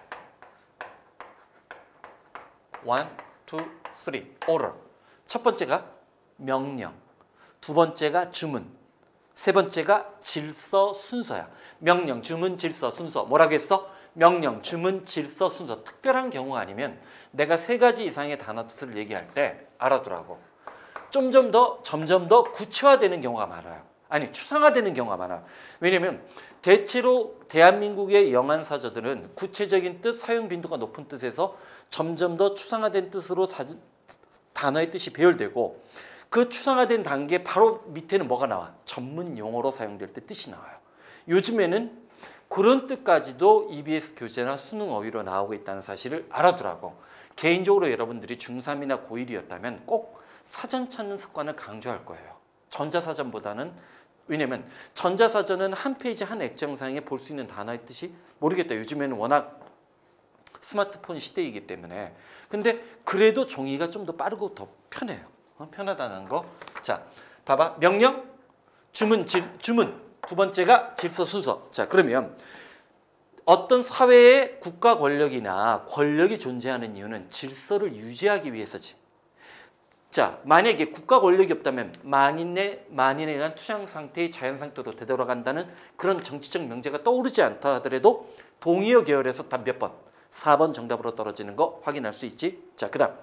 Speaker 1: 1, 2, 3. 오럴. 첫 번째가 명령, 두 번째가 주문, 세 번째가 질서, 순서야. 명령, 주문, 질서, 순서. 뭐라고 했어? 명령, 주문, 질서, 순서. 특별한 경우가 아니면 내가 3가지 이상의 단어 뜻을 얘기할 때 알아두라고. 점점 더 구체화되는 경우가 많아요. 아니, 추상화되는 경우가 많아요. 왜냐면 대체로 대한민국의 영안사전들은 구체적인 뜻, 사용 빈도가 높은 뜻에서 점점 더 추상화된 뜻으로 단어의 뜻이 배열되고, 그 추상화된 단계 바로 밑에는 뭐가 나와? 전문 용어로 사용될 때 뜻이 나와요. 요즘에는 그런 뜻까지도 EBS 교재나 수능 어휘로 나오고 있다는 사실을 알아두라고. 개인적으로 여러분들이 중3이나 고1이었다면 꼭 사전 찾는 습관을 강조할 거예요. 전자사전보다는. 왜냐면 전자사전은 한 페이지 한 액정상에 볼 수 있는 단어의 뜻이 모르겠다. 요즘에는 워낙 스마트폰 시대이기 때문에. 근데 그래도 종이가 좀 더 빠르고 더 편해요. 편하다는 거. 자, 봐봐. 명령, 주문, 주문. 두 번째가 질서, 순서. 자, 그러면 어떤 사회에 국가 권력이나 권력이 존재하는 이유는 질서를 유지하기 위해서지. 자, 만약에 국가 권력이 없다면 만인에 의한 투쟁 상태의 자연 상태로 되돌아간다는 그런 정치적 명제가 떠오르지 않다 하더라도 동의어 계열에서 단 몇 번? 4번 정답으로 떨어지는 거 확인할 수 있지. 자, 그다음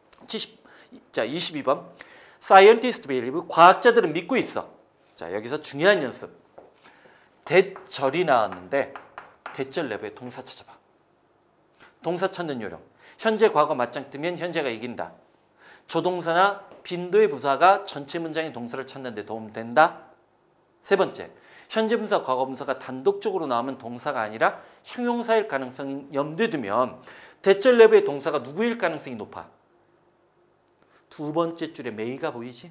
Speaker 1: 22번. Scientists believe. 과학자들은 믿고 있어. 자, 여기서 중요한 연습. 대절이 나왔는데 대절 내부에 동사 찾아봐. 동사 찾는 요령. 현재, 과거 맞짱 뜨면 현재가 이긴다. 조동사나 빈도의 부사가 전체 문장의 동사를 찾는 데 도움된다. 세 번째, 현재 분사, 과거 분사가 단독적으로 나오면 동사가 아니라 형용사일 가능성이 염두에 두면 대절 내부의 동사가 누구일 가능성이 높아. 두 번째 줄에 메이가 보이지?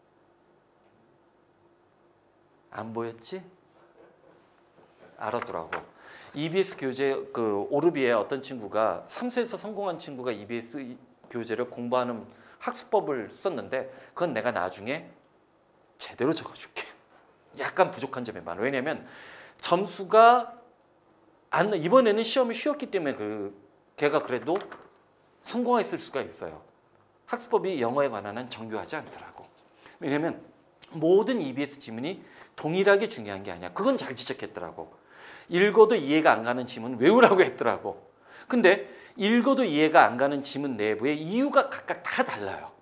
Speaker 1: 안 보였지? 알아두라고. EBS 교재 오르비에 어떤 친구가 삼수에서 성공한 친구가 EBS 교재를 공부하는 학습법을 썼는데 그건 내가 나중에 제대로 적어줄게. 약간 부족한 점이 많아. 왜냐면 점수가 이번에는 시험이 쉬웠기 때문에 걔가 그래도 성공했을 수가 있어요. 학습법이 영어에 관한 한 정교하지 않더라고. 왜냐면 모든 EBS 지문이 동일하게 중요한 게 아니야. 그건 잘 지적했더라고. 읽어도 이해가 안 가는 지문 외우라고 했더라고. 근데 읽어도 이해가 안 가는 지문 내부에 이유가 각각 다 달라요.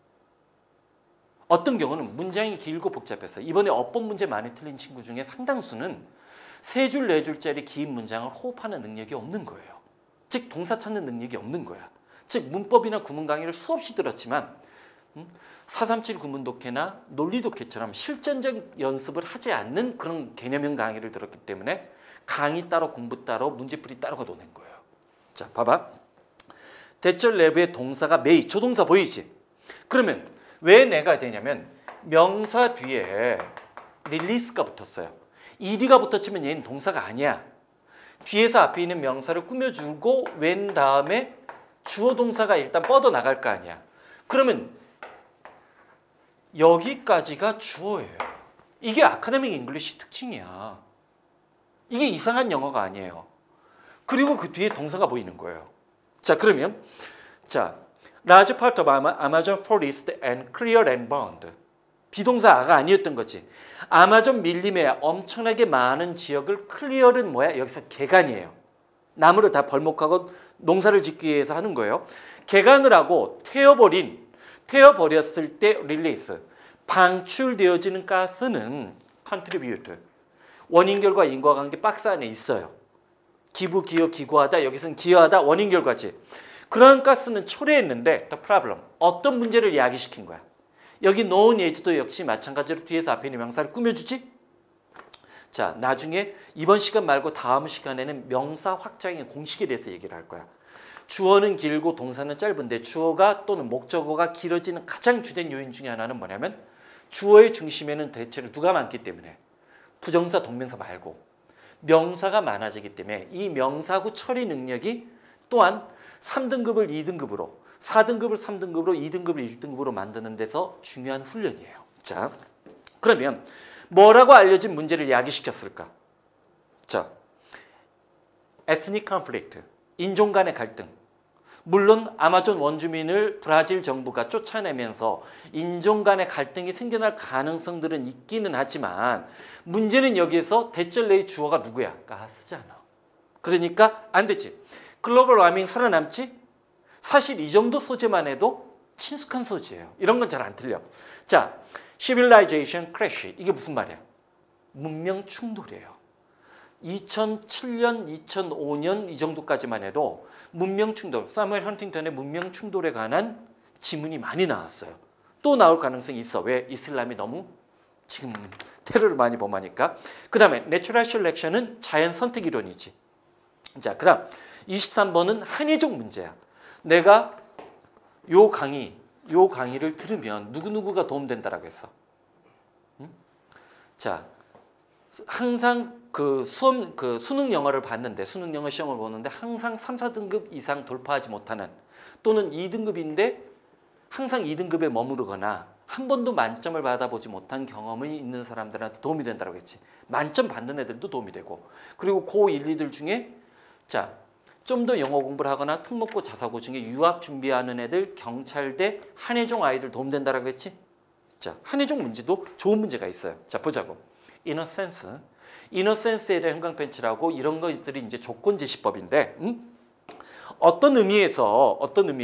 Speaker 1: 어떤 경우는 문장이 길고 복잡해서 이번에 어법 문제 많이 틀린 친구 중에 상당수는 3줄, 4줄짜리 긴 문장을 호흡하는 능력이 없는 거예요. 즉 동사 찾는 능력이 없는 거야. 즉 문법이나 구문 강의를 수없이 들었지만 437 구문 독해나 논리 독해처럼 실전적 연습을 하지 않는 그런 개념형 강의를 들었기 때문에 강의 따로 공부 따로 문제풀이 따로가 노는 거예요. 자, 봐봐. 대절 내부의 동사가 may, 조동사 보이지? 그러면 왜 내가 되냐면 명사 뒤에 릴리스가 붙었어요. ed가 붙었지만 얘는 동사가 아니야. 뒤에서 앞에 있는 명사를 꾸며주고 웬 다음에 주어 동사가 일단 뻗어나갈 거 아니야. 그러면 여기까지가 주어예요. 이게 아카데믹 잉글리시 특징이야. 이게 이상한 영어가 아니에요. 그리고 그 뒤에 동사가 보이는 거예요. 자, 그러면 large part of Amazon forest and cleared and burned. 비동사가 아니었던 거지. 아마존 밀림의 엄청나게 많은 지역을 clear은 뭐야? 여기서 개간이에요. 나무를 다 벌목하고 농사를 짓기 위해서 하는 거예요. 개간을 하고 태워버렸을 때 릴리스. 방출되어지는 가스는 contribute. 원인, 결과, 인과관계 박스 안에 있어요. 기부, 기여, 기고하다. 여기서는 기여하다. 원인, 결과지. 그런 가스는 초래했는데 the problem. 어떤 문제를 야기시킨 거야. 여기 known as도 역시 마찬가지로 뒤에서 앞에 있는 명사를 꾸며주지. 자, 나중에 이번 시간 말고 다음 시간에는 명사 확장의 공식에 대해서 얘기를 할 거야. 주어는 길고 동사는 짧은데 주어가 또는 목적어가 길어지는 가장 주된 요인 중에 하나는 뭐냐면 주어의 중심에는 대체로 누가 많기 때문에 부정사, 동명사 말고 명사가 많아지기 때문에 이 명사구 처리 능력이 또한 3등급을 2등급으로 4등급을 3등급으로 2등급을 1등급으로 만드는 데서 중요한 훈련이에요. 자, 그러면 뭐라고 알려진 문제를 야기시켰을까? 자, ethnic conflict, 인종 간의 갈등. 물론 아마존 원주민을 브라질 정부가 쫓아내면서 인종 간의 갈등이 생겨날 가능성들은 있기는 하지만 문제는 여기에서 대절 내의 주어가 누구야? 가스잖아. 그러니까 안 되지. 글로벌 와밍 살아남지? 사실 이 정도 소재만 해도 친숙한 소재예요. 이런 건 잘 안 틀려. 자, civilization crash. 이게 무슨 말이야? 문명 충돌이에요. 2007년, 2005년 이 정도까지만 해도 문명 충돌, 사무엘 헌팅턴의 문명 충돌에 관한 지문이 많이 나왔어요. 또 나올 가능성이 있어. 왜? 이슬람이 너무 지금 테러를 많이 범하니까. 그 다음에 내추럴 셀렉션은 자연 선택 이론이지. 자, 그 다음 23번은 한해종 문제야. 내가 요 강의를 들으면 누구누구가 도움된다라고 했어. 응? 자, 항상 수능 영어를 봤는데, 수능 영어 시험을 보는데 항상 3, 4등급 이상 돌파하지 못하는, 또는 2등급인데 항상 2등급에 머무르거나 한 번도 만점을 받아보지 못한 경험이 있는 사람들한테 도움이 된다고 했지. 만점 받는 애들도 도움이 되고, 그리고 고1, 2들 중에 자, 좀 더 영어 공부를 하거나 특목고 자사고 중에 유학 준비하는 애들, 경찰대, 한해종 아이들 도움된다고 했지. 자, 한해종 문제도 좋은 문제가 있어요. 자, 보자고. 이너센스에 대한 형광펜치라고, 이런 것들이 이제 조건 제시법인데, 어떤 의미에서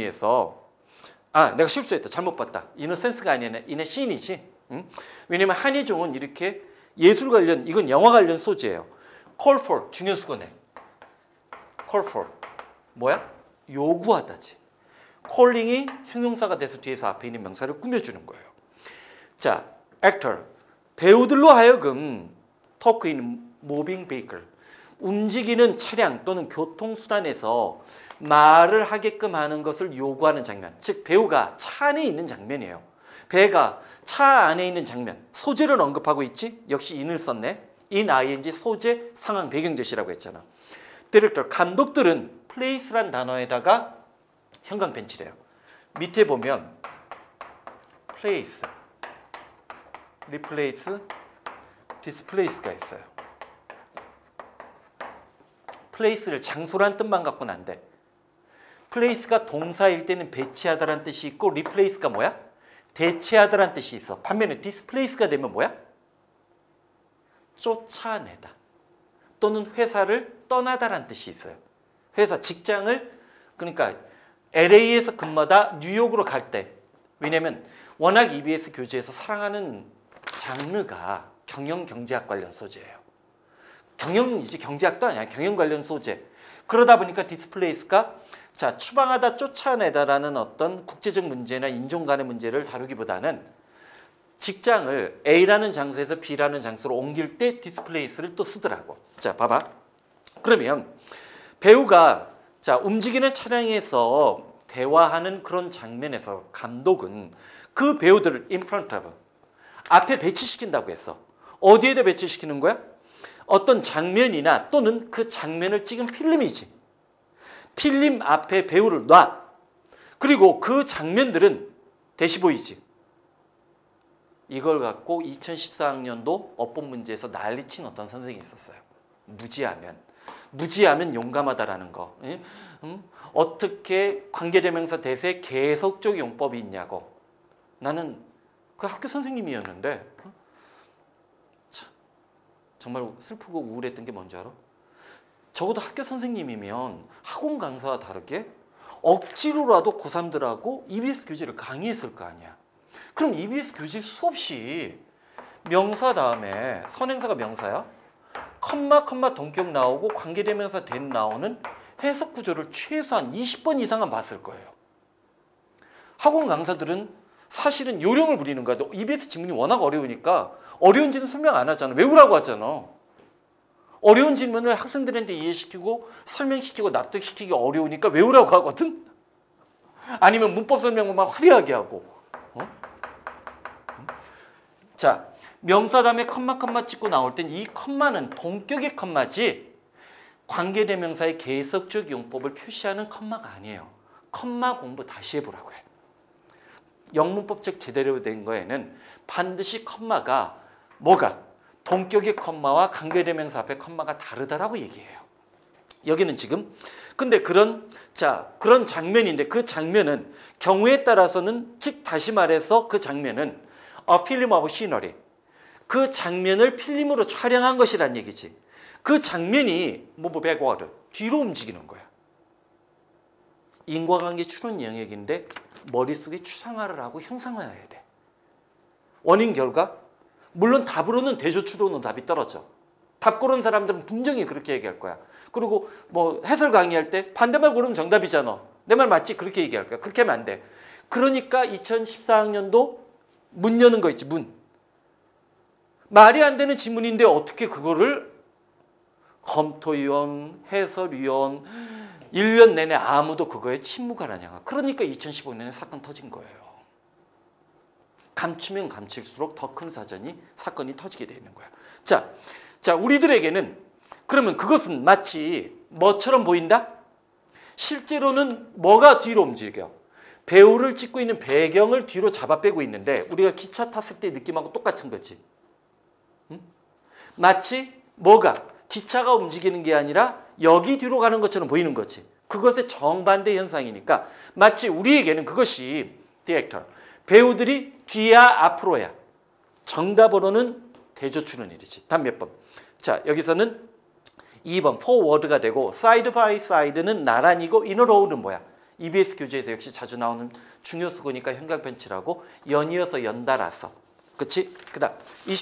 Speaker 1: 내가 실수했다. 잘못 봤다. 이너센스가 아니라 이너신이지. 왜냐면 한해종은 이렇게 예술 관련, 이건 영화 관련 소재예요. call for, 중요수거네. call for 뭐야? 요구하다지. calling이 형용사가 돼서 뒤에서 앞에 있는 명사를 꾸며주는 거예요. 자, actor, 배우들로 하여금 talk in moving vehicle, 움직이는 차량 또는 교통수단에서 말을 하게끔 하는 것을 요구하는 장면. 즉 배우가 차 안에 있는 장면이에요. 배가 차 안에 있는 장면. 소재를 언급하고 있지? 역시 in을 썼네. in, ing, 소재, 상황, 배경 제시라고 했잖아. 디렉터, 감독들은 place란 단어에다가 형광펜치래요. 밑에 보면 place, replace, displace가 있어요. place를 장소란 뜻만 갖고는 안 돼. place가 동사일 때는 배치하다라는 뜻이 있고, replace가 뭐야? 대체하다라는 뜻이 있어. 반면에 displace가 되면 뭐야? 쫓아내다 또는 회사를 떠나다라는 뜻이 있어요. 회사, 직장을, 그러니까 LA에서 근무하다 뉴욕으로 갈 때, 왜냐면 워낙 EBS 교재에서 사랑하는 장르가 경영 경제학 관련 소재예요. 경영은 이제 경제학도 아니야. 경영 관련 소재. 그러다 보니까 디스플레이스가 자, 추방하다, 쫓아내다라는 어떤 국제적 문제나 인종 간의 문제를 다루기보다는 직장을 A라는 장소에서 B라는 장소로 옮길 때 디스플레이스를 또 쓰더라고. 자, 봐봐. 그러면 배우가 자, 움직이는 차량에서 대화하는 그런 장면에서 감독은 그 배우들을 in front of, 앞에 배치시킨다고 했어. 어디에다 배치시키는 거야? 어떤 장면이나 또는 그 장면을 찍은 필름이지. 필름 앞에 배우를 놔. 그리고 그 장면들은 대시보이지. 이걸 갖고 2014학년도 어법 문제에서 난리친 어떤 선생님이 있었어요. 무지하면 용감하다라는 거. 어떻게 관계대명사 대세 계속적 용법이 있냐고. 나는 그 학교 선생님이었는데 참, 정말 슬프고 우울했던 게 뭔지 알아? 적어도 학교 선생님이면 학원 강사와 다르게 억지로라도 고3들하고 EBS 교재를 강의했을 거 아니야. 그럼 EBS 교재 수없이 명사 다음에 선행사가 명사야? 컴마 동격 나오고 관계대명사 된 나오는 해석 구조를 최소한 20번 이상은 봤을 거예요. 학원 강사들은 사실은 요령을 부리는 거야. EBS 지문이 워낙 어려우니까 어려운지는 설명 안 하잖아. 외우라고 하잖아. 어려운 질문을 학생들한테 이해시키고 설명시키고 납득시키기 어려우니까 외우라고 하거든. 아니면 문법 설명만 화려하게 하고. 자, 명사 다음에 컴마 찍고 나올 땐 이 컴마는 동격의 컴마지 관계대명사의 계속적 용법을 표시하는 컴마가 아니에요. 컴마 공부 다시 해보라고 해. 영문법적 제대로 된 거에는 반드시 컴마가 뭐가? 동격의 컴마와 관계대명사 앞에 컴마가 다르다라고 얘기해요. 여기는 지금 근데 그런 장면인데 그 장면은 경우에 따라서는 즉 다시 말해서 그 장면은 a film of scenery, 그 장면을 필름으로 촬영한 것이란 얘기지. 그 장면이 move backward, 뒤로 움직이는 거야. 인과관계 추론 영역인데 머릿속에 추상화를 하고 형상화해야 돼. 원인 결과? 물론 답으로는 대조추론은 답이 떨어져. 답 고른 사람들은 분명히 그렇게 얘기할 거야. 그리고 뭐 해설 강의할 때 반대말 고르면 정답이잖아. 내 말 맞지? 그렇게 얘기할 거야. 그렇게 하면 안 돼. 그러니까 2014학년도 문 여는 거 있지, 문. 말이 안 되는 지문인데 어떻게 그거를 검토위원, 해설위원 1년 내내 아무도 그거에 침묵을 하냐. 그러니까 2015년에 사건 터진 거예요. 감추면 감출수록 더 큰 사건이 터지게 되는 거야. 자, 우리들에게는 그러면 그것은 마치 뭐처럼 보인다? 실제로는 뭐가 뒤로 움직여? 배우를 찍고 있는 배경을 뒤로 잡아 빼고 있는데 우리가 기차 탔을 때 느낌하고 똑같은 거지. 응? 마치 뭐가 기차가 움직이는 게 아니라 여기 뒤로 가는 것처럼 보이는 거지. 그것의 정반대 현상이니까 마치 우리에게는 그것이 디렉터, 배우들이 뒤야 앞으로야. 정답으로는 대조추론이지. 답 몇 번? 자, 여기서는 2번 forward가 되고 side by side는 나란히고 in a row는 뭐야? EBS 교재에서 역시 자주 나오는 중요 수고니까 형광펜치라고 연이어서 연달아서. 그치? 그 다음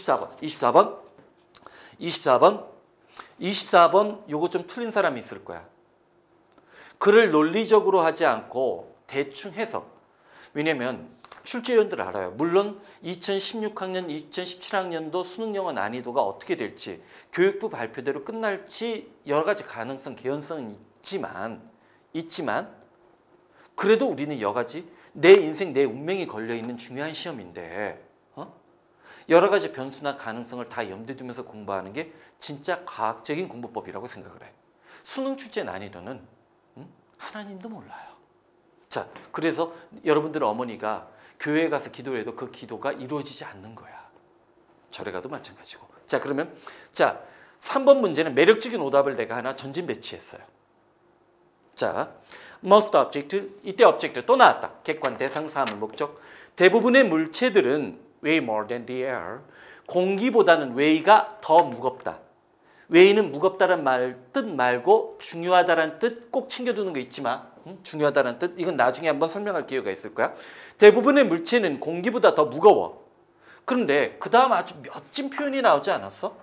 Speaker 1: 24번 요거 좀 틀린 사람이 있을 거야. 글을 논리적으로 하지 않고 대충 해석. 왜냐면 출제위원들 알아요. 물론 2016학년, 2017학년도 수능영어 난이도가 어떻게 될지 교육부 발표대로 끝날지 여러 가지 가능성, 개연성은 있지만 그래도 우리는 여가지 내 인생, 내 운명이 걸려있는 중요한 시험인데 여러 가지 변수나 가능성을 다 염두에 두면서 공부하는 게 진짜 과학적인 공부법이라고 생각을 해. 수능 출제 난이도는 하나님도 몰라요. 자, 그래서 여러분들 어머니가 교회에 가서 기도를 해도 그 기도가 이루어지지 않는 거야. 절에 가도 마찬가지고. 자, 그러면 3번 문제는 매력적인 오답을 내가 하나 전진 배치했어요. 자, most object, 이때 object 또 나왔다. 객관, 대상, 사물, 목적. 대부분의 물체들은 weigh more than the air. 공기보다는 weigh가 더 무겁다. weigh는 무겁다는 뜻 말고 중요하다는 뜻 꼭 챙겨두는 거 잊지 마. 중요하다는 뜻. 이건 나중에 한번 설명할 기회가 있을 거야. 대부분의 물체는 공기보다 더 무거워. 그런데 그 다음 아주 멋진 표현이 나오지 않았어?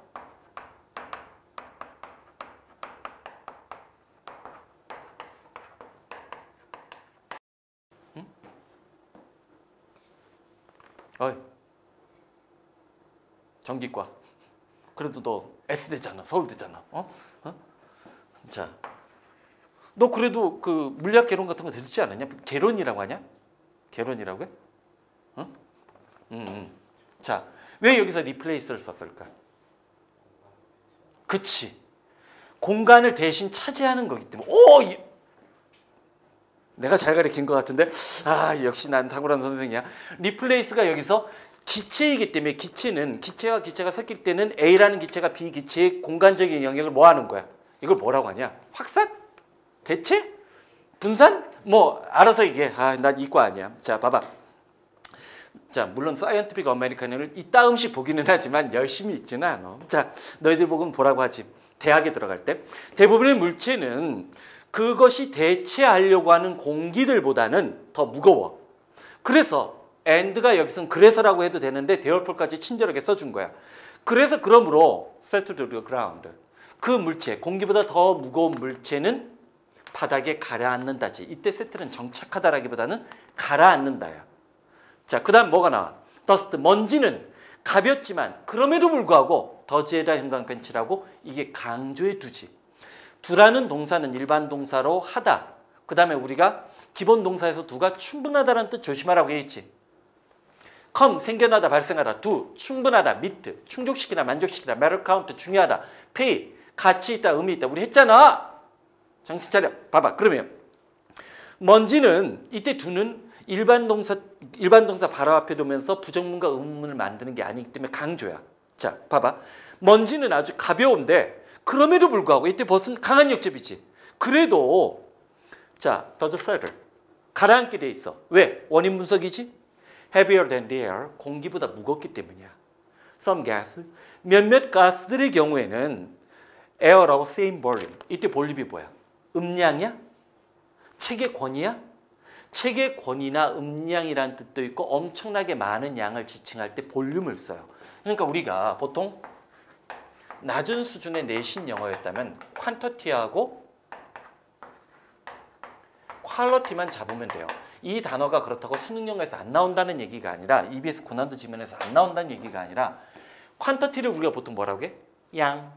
Speaker 1: 응? 어이. 전기과. 그래도 너 S대잖아. 서울대잖아. 자, 너 그래도 그 물리학 개론 같은 거 들지 않았냐? 개론이라고 하냐? 개론이라고 해? 자, 왜 여기서 replace를 썼을까? 그치. 공간을 대신 차지하는 거기 때문에. 내가 잘 가르친 것 같은데 역시 난 탁월한 선생이야. replace가 여기서 기체이기 때문에 기체와 기체가 섞일 때는 A라는 기체가 B 기체의 공간적인 영역을 뭐 하는 거야? 이걸 뭐라고 하냐? 확산? 대체? 분산? 뭐 알아서 얘기해. 난 이과 아니야. 자, 봐봐. 자, 물론 사이언티픽 어메리칸을 이따금씩 보기는 하지만 열심히 읽지는 않아. 자, 너희들 보고는 보라고 하지. 대학에 들어갈 때 대부분의 물체는 그것이 대체하려고 하는 공기들보다는 더 무거워. 그래서 and가 여기서는 그래서라고 해도 되는데 therefore까지 친절하게 써준 거야. 그래서 그러므로 set to the ground. 그 물체, 공기보다 더 무거운 물체는 바닥에 가라앉는다지. 이때 set는 정착하다라기보다는 가라앉는다야. 자, 그 다음 뭐가 나와? dust, 먼지는 가볍지만 그럼에도 불구하고 더지에다 형광펜치라고 이게 강조해 두지. 두라는 동사는 일반 동사로 하다. 그 다음에 우리가 기본 동사에서 두가 충분하다는 뜻 조심하라고 했지. come, 생겨나다, 발생하다. do, 충분하다, meet, 충족시키다, 만족시키다. matter, count, 중요하다. pay, 가치 있다, 의미 있다. 우리 했잖아. 정신 차려. 봐봐. 그러면 먼지는 이때 두는 일반 동사 바로 앞에 두면서 부정문과 의문문을 만드는 게 아니기 때문에 강조야. 자, 봐봐. 먼지는 아주 가벼운데 그럼에도 불구하고 이때 벗은 강한 역접이지. 그래도 자, does settle. 가라앉게 돼 있어. 왜? 원인 분석이지. heavier than the air. 공기보다 무겁기 때문이야. some gas. 몇몇 가스들의 경우에는 air of same volume. 이때 볼륨이 뭐야? 음량이야? 책의 권위야? 책의 권위나 음량이라는 뜻도 있고 엄청나게 많은 양을 지칭할 때 볼륨을 써요. 그러니까 우리가 보통 낮은 수준의 내신 영어였다면 퀀터티하고 퀄러티만 잡으면 돼요. 이 단어가 그렇다고 수능 영어에서 안 나온다는 얘기가 아니라 EBS 고난도 지문에서 안 나온다는 얘기가 아니라 퀀터티를 우리가 보통 뭐라고 해? 양,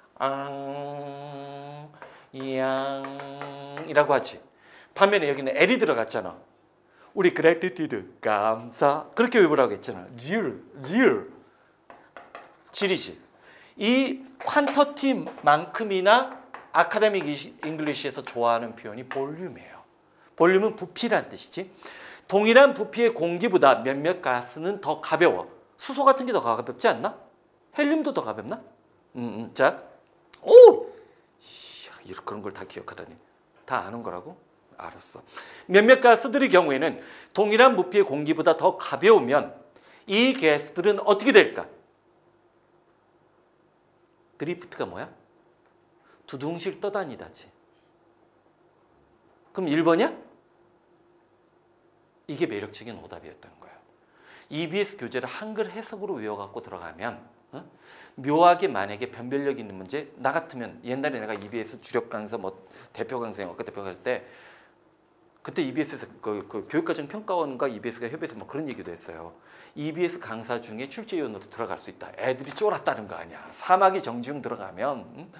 Speaker 1: 양이라고 하지. 반면에 여기는 L이 들어갔잖아. 우리 gratitude, 감사 그렇게 외우라고 했잖아. 질이지. 이 퀀터티만큼이나 아카데믹 잉글리시에서 좋아하는 표현이 볼륨이에요. 볼륨은 부피란 뜻이지. 동일한 부피의 공기보다 몇몇 가스는 더 가벼워. 수소 같은 게 더 가볍지 않나? 헬륨도 더 가볍나? 자, 오! 이야, 그런 걸 다 기억하다니. 다 아는 거라고? 알았어. 몇몇 가스들의 경우에는 동일한 부피의 공기보다 더 가벼우면 이 가스들은 어떻게 될까? 드리프트가 뭐야? 두둥실 떠다니다지. 그럼 1번이야? 이게 매력적인 오답이었던 거예요. EBS 교재를 한글 해석으로 외워갖고 들어가면 묘하게 만약에 변별력 있는 문제, 나 같으면 옛날에 내가 EBS 주력 강사 뭐 대표 강사 영어과 대표 할 때 그때 EBS에서 그 교육과정 평가원과 EBS가 협의해서 뭐 그런 얘기도 했어요. EBS 강사 중에 출제위원으로 들어갈 수 있다. 애들이 쫄았다는 거 아니야. 사마귀 정지용 들어가면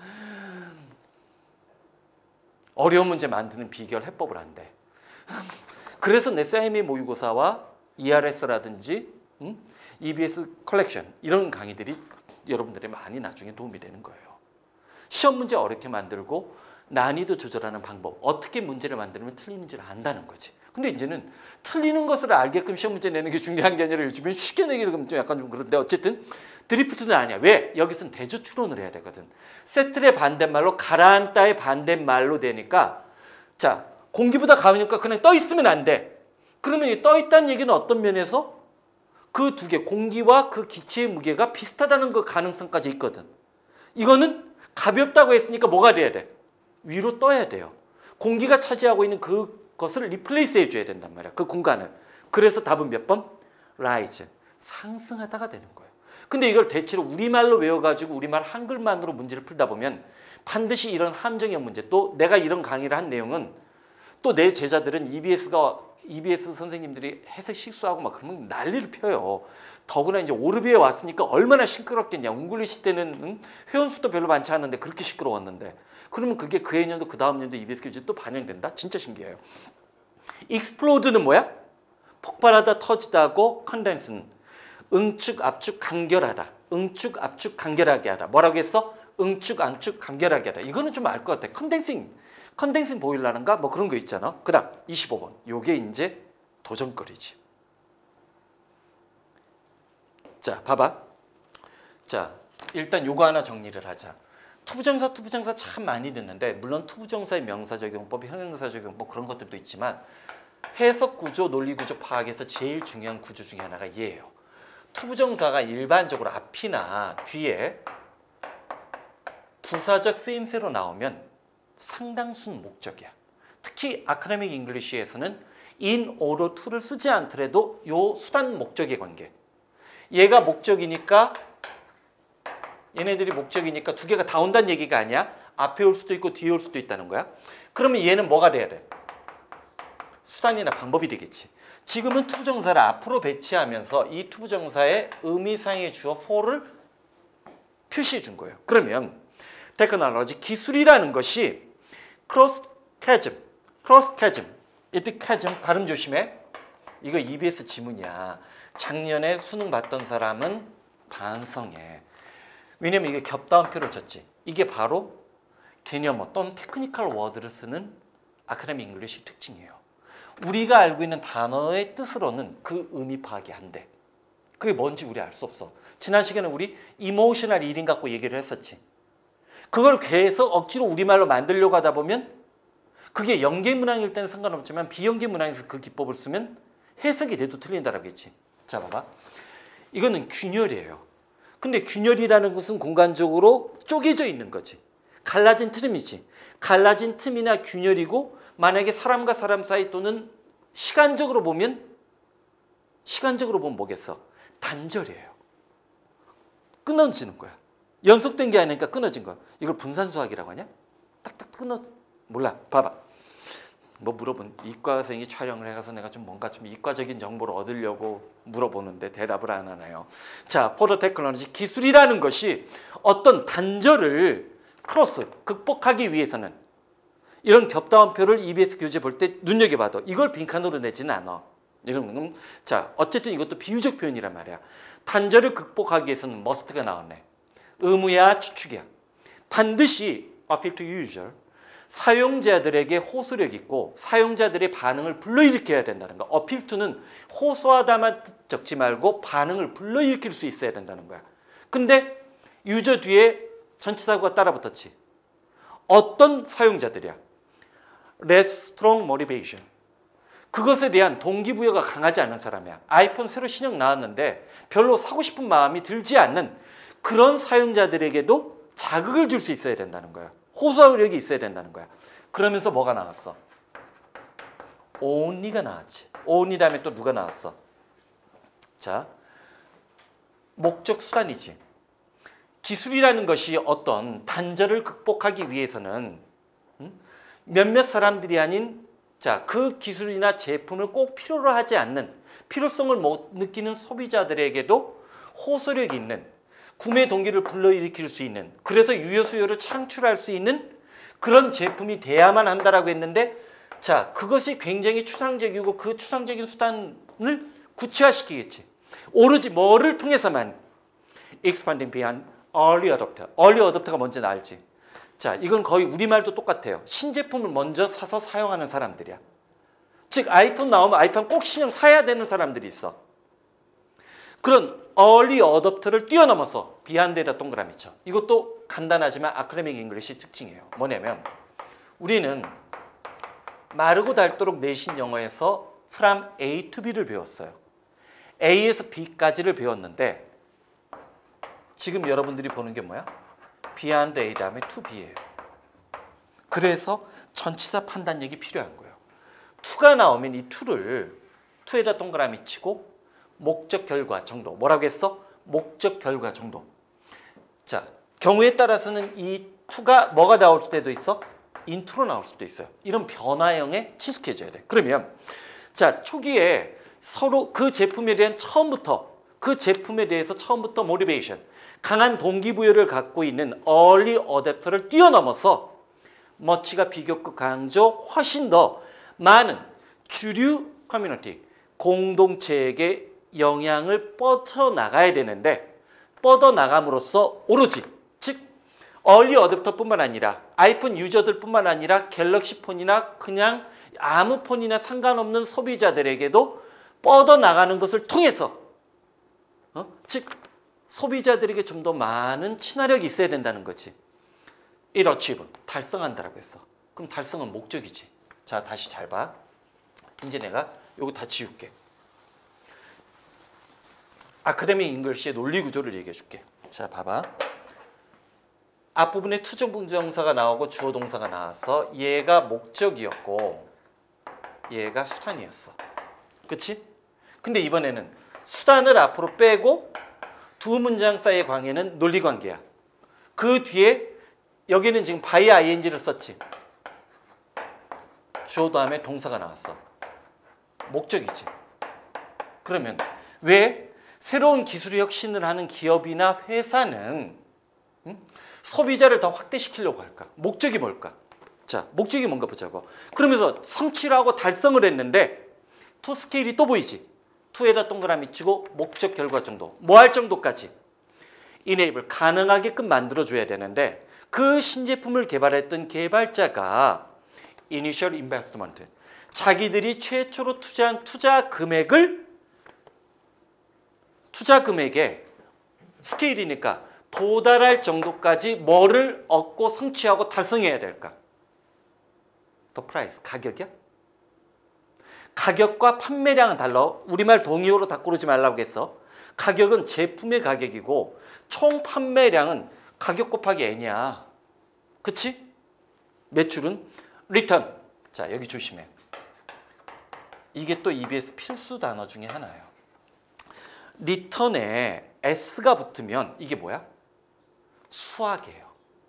Speaker 1: 어려운 문제 만드는 비결 해법을 한대. 그래서 내 CMA 모의고사와 ERS라든지 EBS 컬렉션 이런 강의들이 여러분들의 많이 나중에 도움이 되는 거예요. 시험 문제 어렵게 만들고 난이도 조절하는 방법, 어떻게 문제를 만들면 틀리는지를 안다는 거지. 근데 이제는 틀리는 것을 알게끔 시험 문제 내는 게 중요한 게 아니라 요즘엔 쉽게 내기를 그럼 좀 약간 좀 그런데 어쨌든 드리프트는 아니야. 왜? 여기서는 대조 추론을 해야 되거든. 세틀의 반대말로 가라앉다의 반대말로 되니까 자, 공기보다 가우니까 그냥 떠 있으면 안 돼. 그러면 이 떠 있다는 얘기는 어떤 면에서 그 두 개, 공기와 그 기체의 무게가 비슷하다는 그 가능성까지 있거든. 이거는 가볍다고 했으니까 뭐가 돼야 돼? 위로 떠야 돼요. 공기가 차지하고 있는 그것을 리플레이스 해줘야 된단 말이야. 그 공간을. 그래서 답은 몇 번? rise. 상승하다가 되는 거예요. 근데 이걸 대체로 우리말로 외워가지고 우리말 한글만으로 문제를 풀다 보면 반드시 이런 함정형 문제, 또 내가 이런 강의를 한 내용은 또 내 제자들은 EBS 선생님들이 해석 실수하고 막 그러면 난리를 펴요. 더구나 이제 오르비에 왔으니까 얼마나 시끄럽겠냐. 웅글리시 때는 회원수도 별로 많지 않은데 그렇게 시끄러웠는데. 그러면 그게 그 해년도 그 다음 년도 EBS 교재 또 반영된다? 진짜 신기해요. explode는 뭐야? 폭발하다, 터지다고 컨덴스는 응축, 압축, 간결하다. 응축, 압축, 간결하게 하다. 뭐라고 했어? 응축, 압축, 간결하게 하다. 이거는 좀 알 것 같아. 컨덴싱 보일러는가? 뭐 그런 거 있잖아. 그 다음 25번. 요게 이제 도전거리지. 자, 봐봐. 자, 일단 요거 하나 정리를 하자. 투부정사 참 많이 듣는데 물론 투부정사의 명사적용법, 형용사적용법 그런 것들도 있지만 해석구조, 논리구조 파악에서 제일 중요한 구조 중에 하나가 얘예요. 투부정사가 일반적으로 앞이나 뒤에 부사적 쓰임새로 나오면 상당수는 목적이야. 특히 아카데믹 잉글리시에서는 in, or로 to를 쓰지 않더라도 요 수단 목적의 관계. 얘가 목적이니까 얘네들이 목적이니까 두 개가 다 온다는 얘기가 아니야. 앞에 올 수도 있고 뒤에 올 수도 있다는 거야. 그러면 얘는 뭐가 돼야 돼? 수단이나 방법이 되겠지. 지금은 투부정사를 앞으로 배치하면서 이 투부정사의 의미상의 주어 for를 표시해 준 거예요. 그러면 테크놀로지 기술이라는 것이 크로스 캐즘. 이때 캐즘 발음 조심해. 이거 EBS 지문이야. 작년에 수능 봤던 사람은 반성해. 왜냐면 이게 겹다운표를 쳤지. 이게 바로 개념어 또는 테크니컬 워드를 쓰는 아카데믹 잉글리시 특징이에요. 우리가 알고 있는 단어의 뜻으로는 그 의미 파악이 안 돼. 그게 뭔지 우리 알 수 없어. 지난 시간에 우리 이모셔널 리딩 갖고 얘기를 했었지. 그걸 계속 억지로 우리말로 만들려고 하다 보면 그게 연계 문항일 때는 상관없지만 비연계 문항에서 그 기법을 쓰면 해석이 돼도 틀린다라고 했지. 자, 봐봐. 이거는 균열이에요. 근데 균열이라는 것은 공간적으로 쪼개져 있는 거지. 갈라진 틈이지. 갈라진 틈이나 균열이고 만약에 사람과 사람 사이 또는 시간적으로 보면 뭐겠어? 단절이에요. 끊어지는 거야. 연속된 게 아니니까 끊어진 거야. 이걸 분산수학이라고 하냐? 딱딱 몰라. 봐봐. 뭐 물어본 이과생이 촬영을 해가서 내가 좀 뭔가 좀 이과적인 정보를 얻으려고 물어보는데 대답을 안 하나요? 자, 포더 테크놀로지 기술이라는 것이 어떤 단절을 극복하기 위해서는 이런 겹다운표를 EBS 교재 볼 때 눈여겨봐도 이걸 빈칸으로 내지는 않아. 이런 건 자, 어쨌든 이것도 비유적 표현이란 말이야. 단절을 극복하기 위해서는 must가 나왔네. 의무야, 추측이야. 반드시 appeal to user, 사용자들에게 호소력 있고 사용자들의 반응을 불러일으켜야 된다는 거야. appeal to는 호소하다만 적지 말고 반응을 불러일으킬 수 있어야 된다는 거야. 근데 유저 뒤에 전치사구가 따라붙었지. 어떤 사용자들이야? less strong motivation. 그것에 대한 동기부여가 강하지 않은 사람이야. 아이폰 새로 신형 나왔는데 별로 사고 싶은 마음이 들지 않는 그런 사용자들에게도 자극을 줄 수 있어야 된다는 거야. 호소력이 있어야 된다는 거야. 그러면서 뭐가 나왔어? only가 나왔지. only 다음에 또 누가 나왔어? 자, 목적 수단이지. 기술이라는 것이 어떤 단절을 극복하기 위해서는 몇몇 사람들이 아닌 그 기술이나 제품을 꼭 필요로 하지 않는 필요성을 못 느끼는 소비자들에게도 호소력이 있는 구매 동기를 불러일으킬 수 있는 그래서 유효 수요를 창출할 수 있는 그런 제품이 돼야만 한다라고 했는데 그것이 굉장히 추상적이고 그 추상적인 수단을 구체화시키겠지. 오로지 뭐를 통해서만 expanding beyond early adopter. early adopter가 뭔지 알지? 이건 거의 우리말도 똑같아요. 신제품을 먼저 사서 사용하는 사람들이야. 즉 아이폰 나오면 아이폰 꼭 신형 사야 되는 사람들이 있어. 그런 early adopter를 뛰어넘어서 beyond에다 동그라미 쳐. 이것도 간단하지만 아카데믹 잉글리시 특징이에요. 뭐냐면 우리는 마르고 닳도록 내신 영어에서 from A to B를 배웠어요. A에서 B까지를 배웠는데 지금 여러분들이 보는 게 뭐야? beyond A 다음에 to B예요. 그래서 전치사 판단력이 필요한 거예요. to가 나오면 이 to에다 동그라미 치고 목적 결과 정도. 뭐라고 했어? 목적 결과 정도. 경우에 따라서는 이 to가 뭐가 나올 때도 있어? into로 나올 수도 있어요. 이런 변화형에 친숙해져야 돼. 그러면 초기에 서로 그 제품에 대한 그 제품에 대해서 처음부터 모티베이션, 강한 동기부여를 갖고 있는 early adopter를 뛰어넘어서 머치가 비교급 강조 훨씬 더 많은 주류 커뮤니티, 공동체에게 영향을 뻗쳐나가야 되는데 뻗어나감으로써 오로지 즉 early adopter뿐만 아니라 아이폰 유저들뿐만 아니라 갤럭시 폰이나 그냥 아무 폰이나 상관없는 소비자들에게도 뻗어나가는 것을 통해서 즉 소비자들에게 좀 더 많은 친화력이 있어야 된다는 거지. it achieve, 달성한다라고 했어. 그럼 달성은 목적이지. 다시 잘 봐. 이제 내가 이거 다 지울게. 아카데믹 잉글리시의 논리 구조를 얘기해 줄게. 봐봐. 앞부분에 투정부정사가 나오고 주어 동사가 나와서 얘가 목적이었고 얘가 수단이었어. 그치? 근데 이번에는 수단을 앞으로 빼고 두 문장 사이의 관계는 논리관계야. 그 뒤에 여기는 지금 by ing를 썼지. 주어 다음에 동사가 나왔어. 목적이지. 그러면 왜 새로운 기술의 혁신을 하는 기업이나 회사는 소비자를 더 확대시키려고 할까? 목적이 뭘까? 목적이 뭔가 보자고. 그러면서 성취를 하고 달성을 했는데 to 스케일이 또 보이지. to에다 동그라미 치고 목적 결과 정도, 뭐 할 정도까지 enable, 가능하게끔 만들어줘야 되는데 그 신제품을 개발했던 개발자가 initial investment, 자기들이 최초로 투자한 투자 금액에 스케일이니까 도달할 정도까지 뭐를 얻고 성취하고 달성해야 될까? The price, 가격이야? 가격과 판매량은 달라. 우리말 동의어로 다 고르지 말라고 했어. 가격은 제품의 가격이고 총 판매량은 가격 곱하기 n이야. 그치? 매출은 리턴. 자, 여기 조심해. 이게 또 EBS 필수 단어 중에 하나예요. 리턴에 S가 붙으면 이게 뭐야? 수학이에요.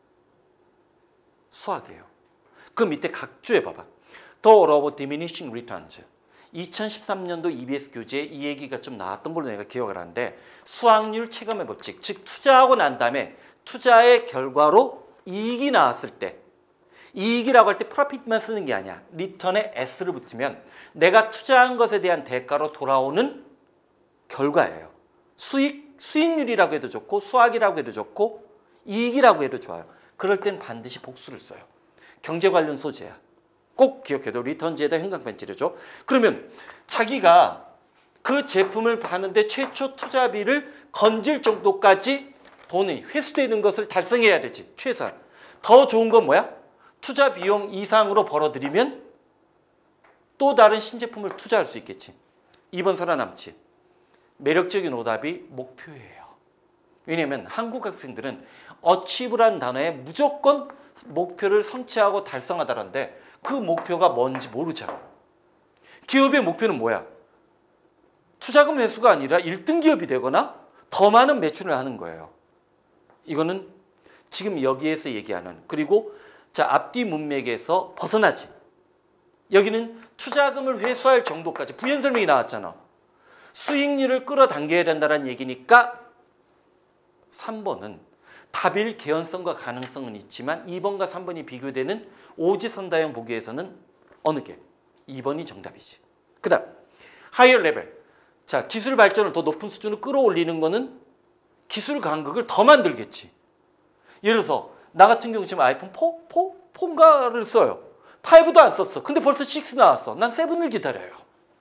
Speaker 1: 수학이에요. 그 밑에 각주에 봐봐. The Law of Diminishing Returns. 2013년도 EBS 교재에 이 얘기가 좀 나왔던 걸로 내가 기억을 하는데 수확률 체감의 법칙, 즉 투자하고 난 다음에 투자의 결과로 이익이 나왔을 때 이익이라고 할 때 프로핏만 쓰는 게 아니야. 리턴에 S를 붙이면 내가 투자한 것에 대한 대가로 돌아오는 결과예요. 수익률이라고 해도 좋고 수학이라고 해도 좋고 이익이라고 해도 좋아요. 그럴 땐 반드시 복수를 써요. 경제 관련 소재야. 꼭 기억해도 리턴지에다 형광펜치를. 그러면 자기가 그 제품을 파는데 최초 투자비를 건질 정도까지 돈이 회수되는 것을 달성해야 되지. 최소한. 더 좋은 건 뭐야? 투자 비용 이상으로 벌어들이면 또 다른 신제품을 투자할 수 있겠지. 2번 살아남지. 매력적인 오답이 목표예요. 왜냐하면 한국 학생들은 achieve란 단어에 무조건 목표를 성취하고 달성하다는데 그 목표가 뭔지 모르잖아. 기업의 목표는 뭐야? 투자금 회수가 아니라 1등 기업이 되거나 더 많은 매출을 하는 거예요. 이거는 지금 여기에서 얘기하는, 그리고 자, 앞뒤 문맥에서 벗어나지. 여기는 투자금을 회수할 정도까지 부연 설명이 나왔잖아. 수익률을 끌어당겨야 된다는 얘기니까 3번은 답일 개연성과 가능성은 있지만 2번과 3번이 비교되는 오지선다형 보기에서는 어느 게? 2번이 정답이지. 그 다음 higher level. 자, 기술 발전을 더 높은 수준으로 끌어올리는 거는 기술 간극을 더 만들겠지. 예를 들어서 나 같은 경우 지금 아이폰 4인가를 써요. 5도 안 썼어. 근데 벌써 6 나왔어. 난 7을 기다려요.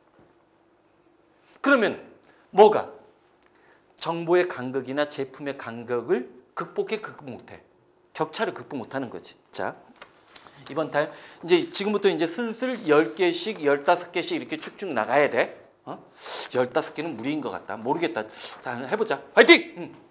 Speaker 1: 그러면 뭐가? 정보의 간극이나 제품의 간극을 극복 못해. 격차를 극복 못하는 거지. 자, 이번 달 이제 지금부터 이제 슬슬 10개씩 15개씩 이렇게 쭉쭉 나가야 돼. 15개는 무리인 것 같다. 모르겠다. 자, 해보자. 화이팅!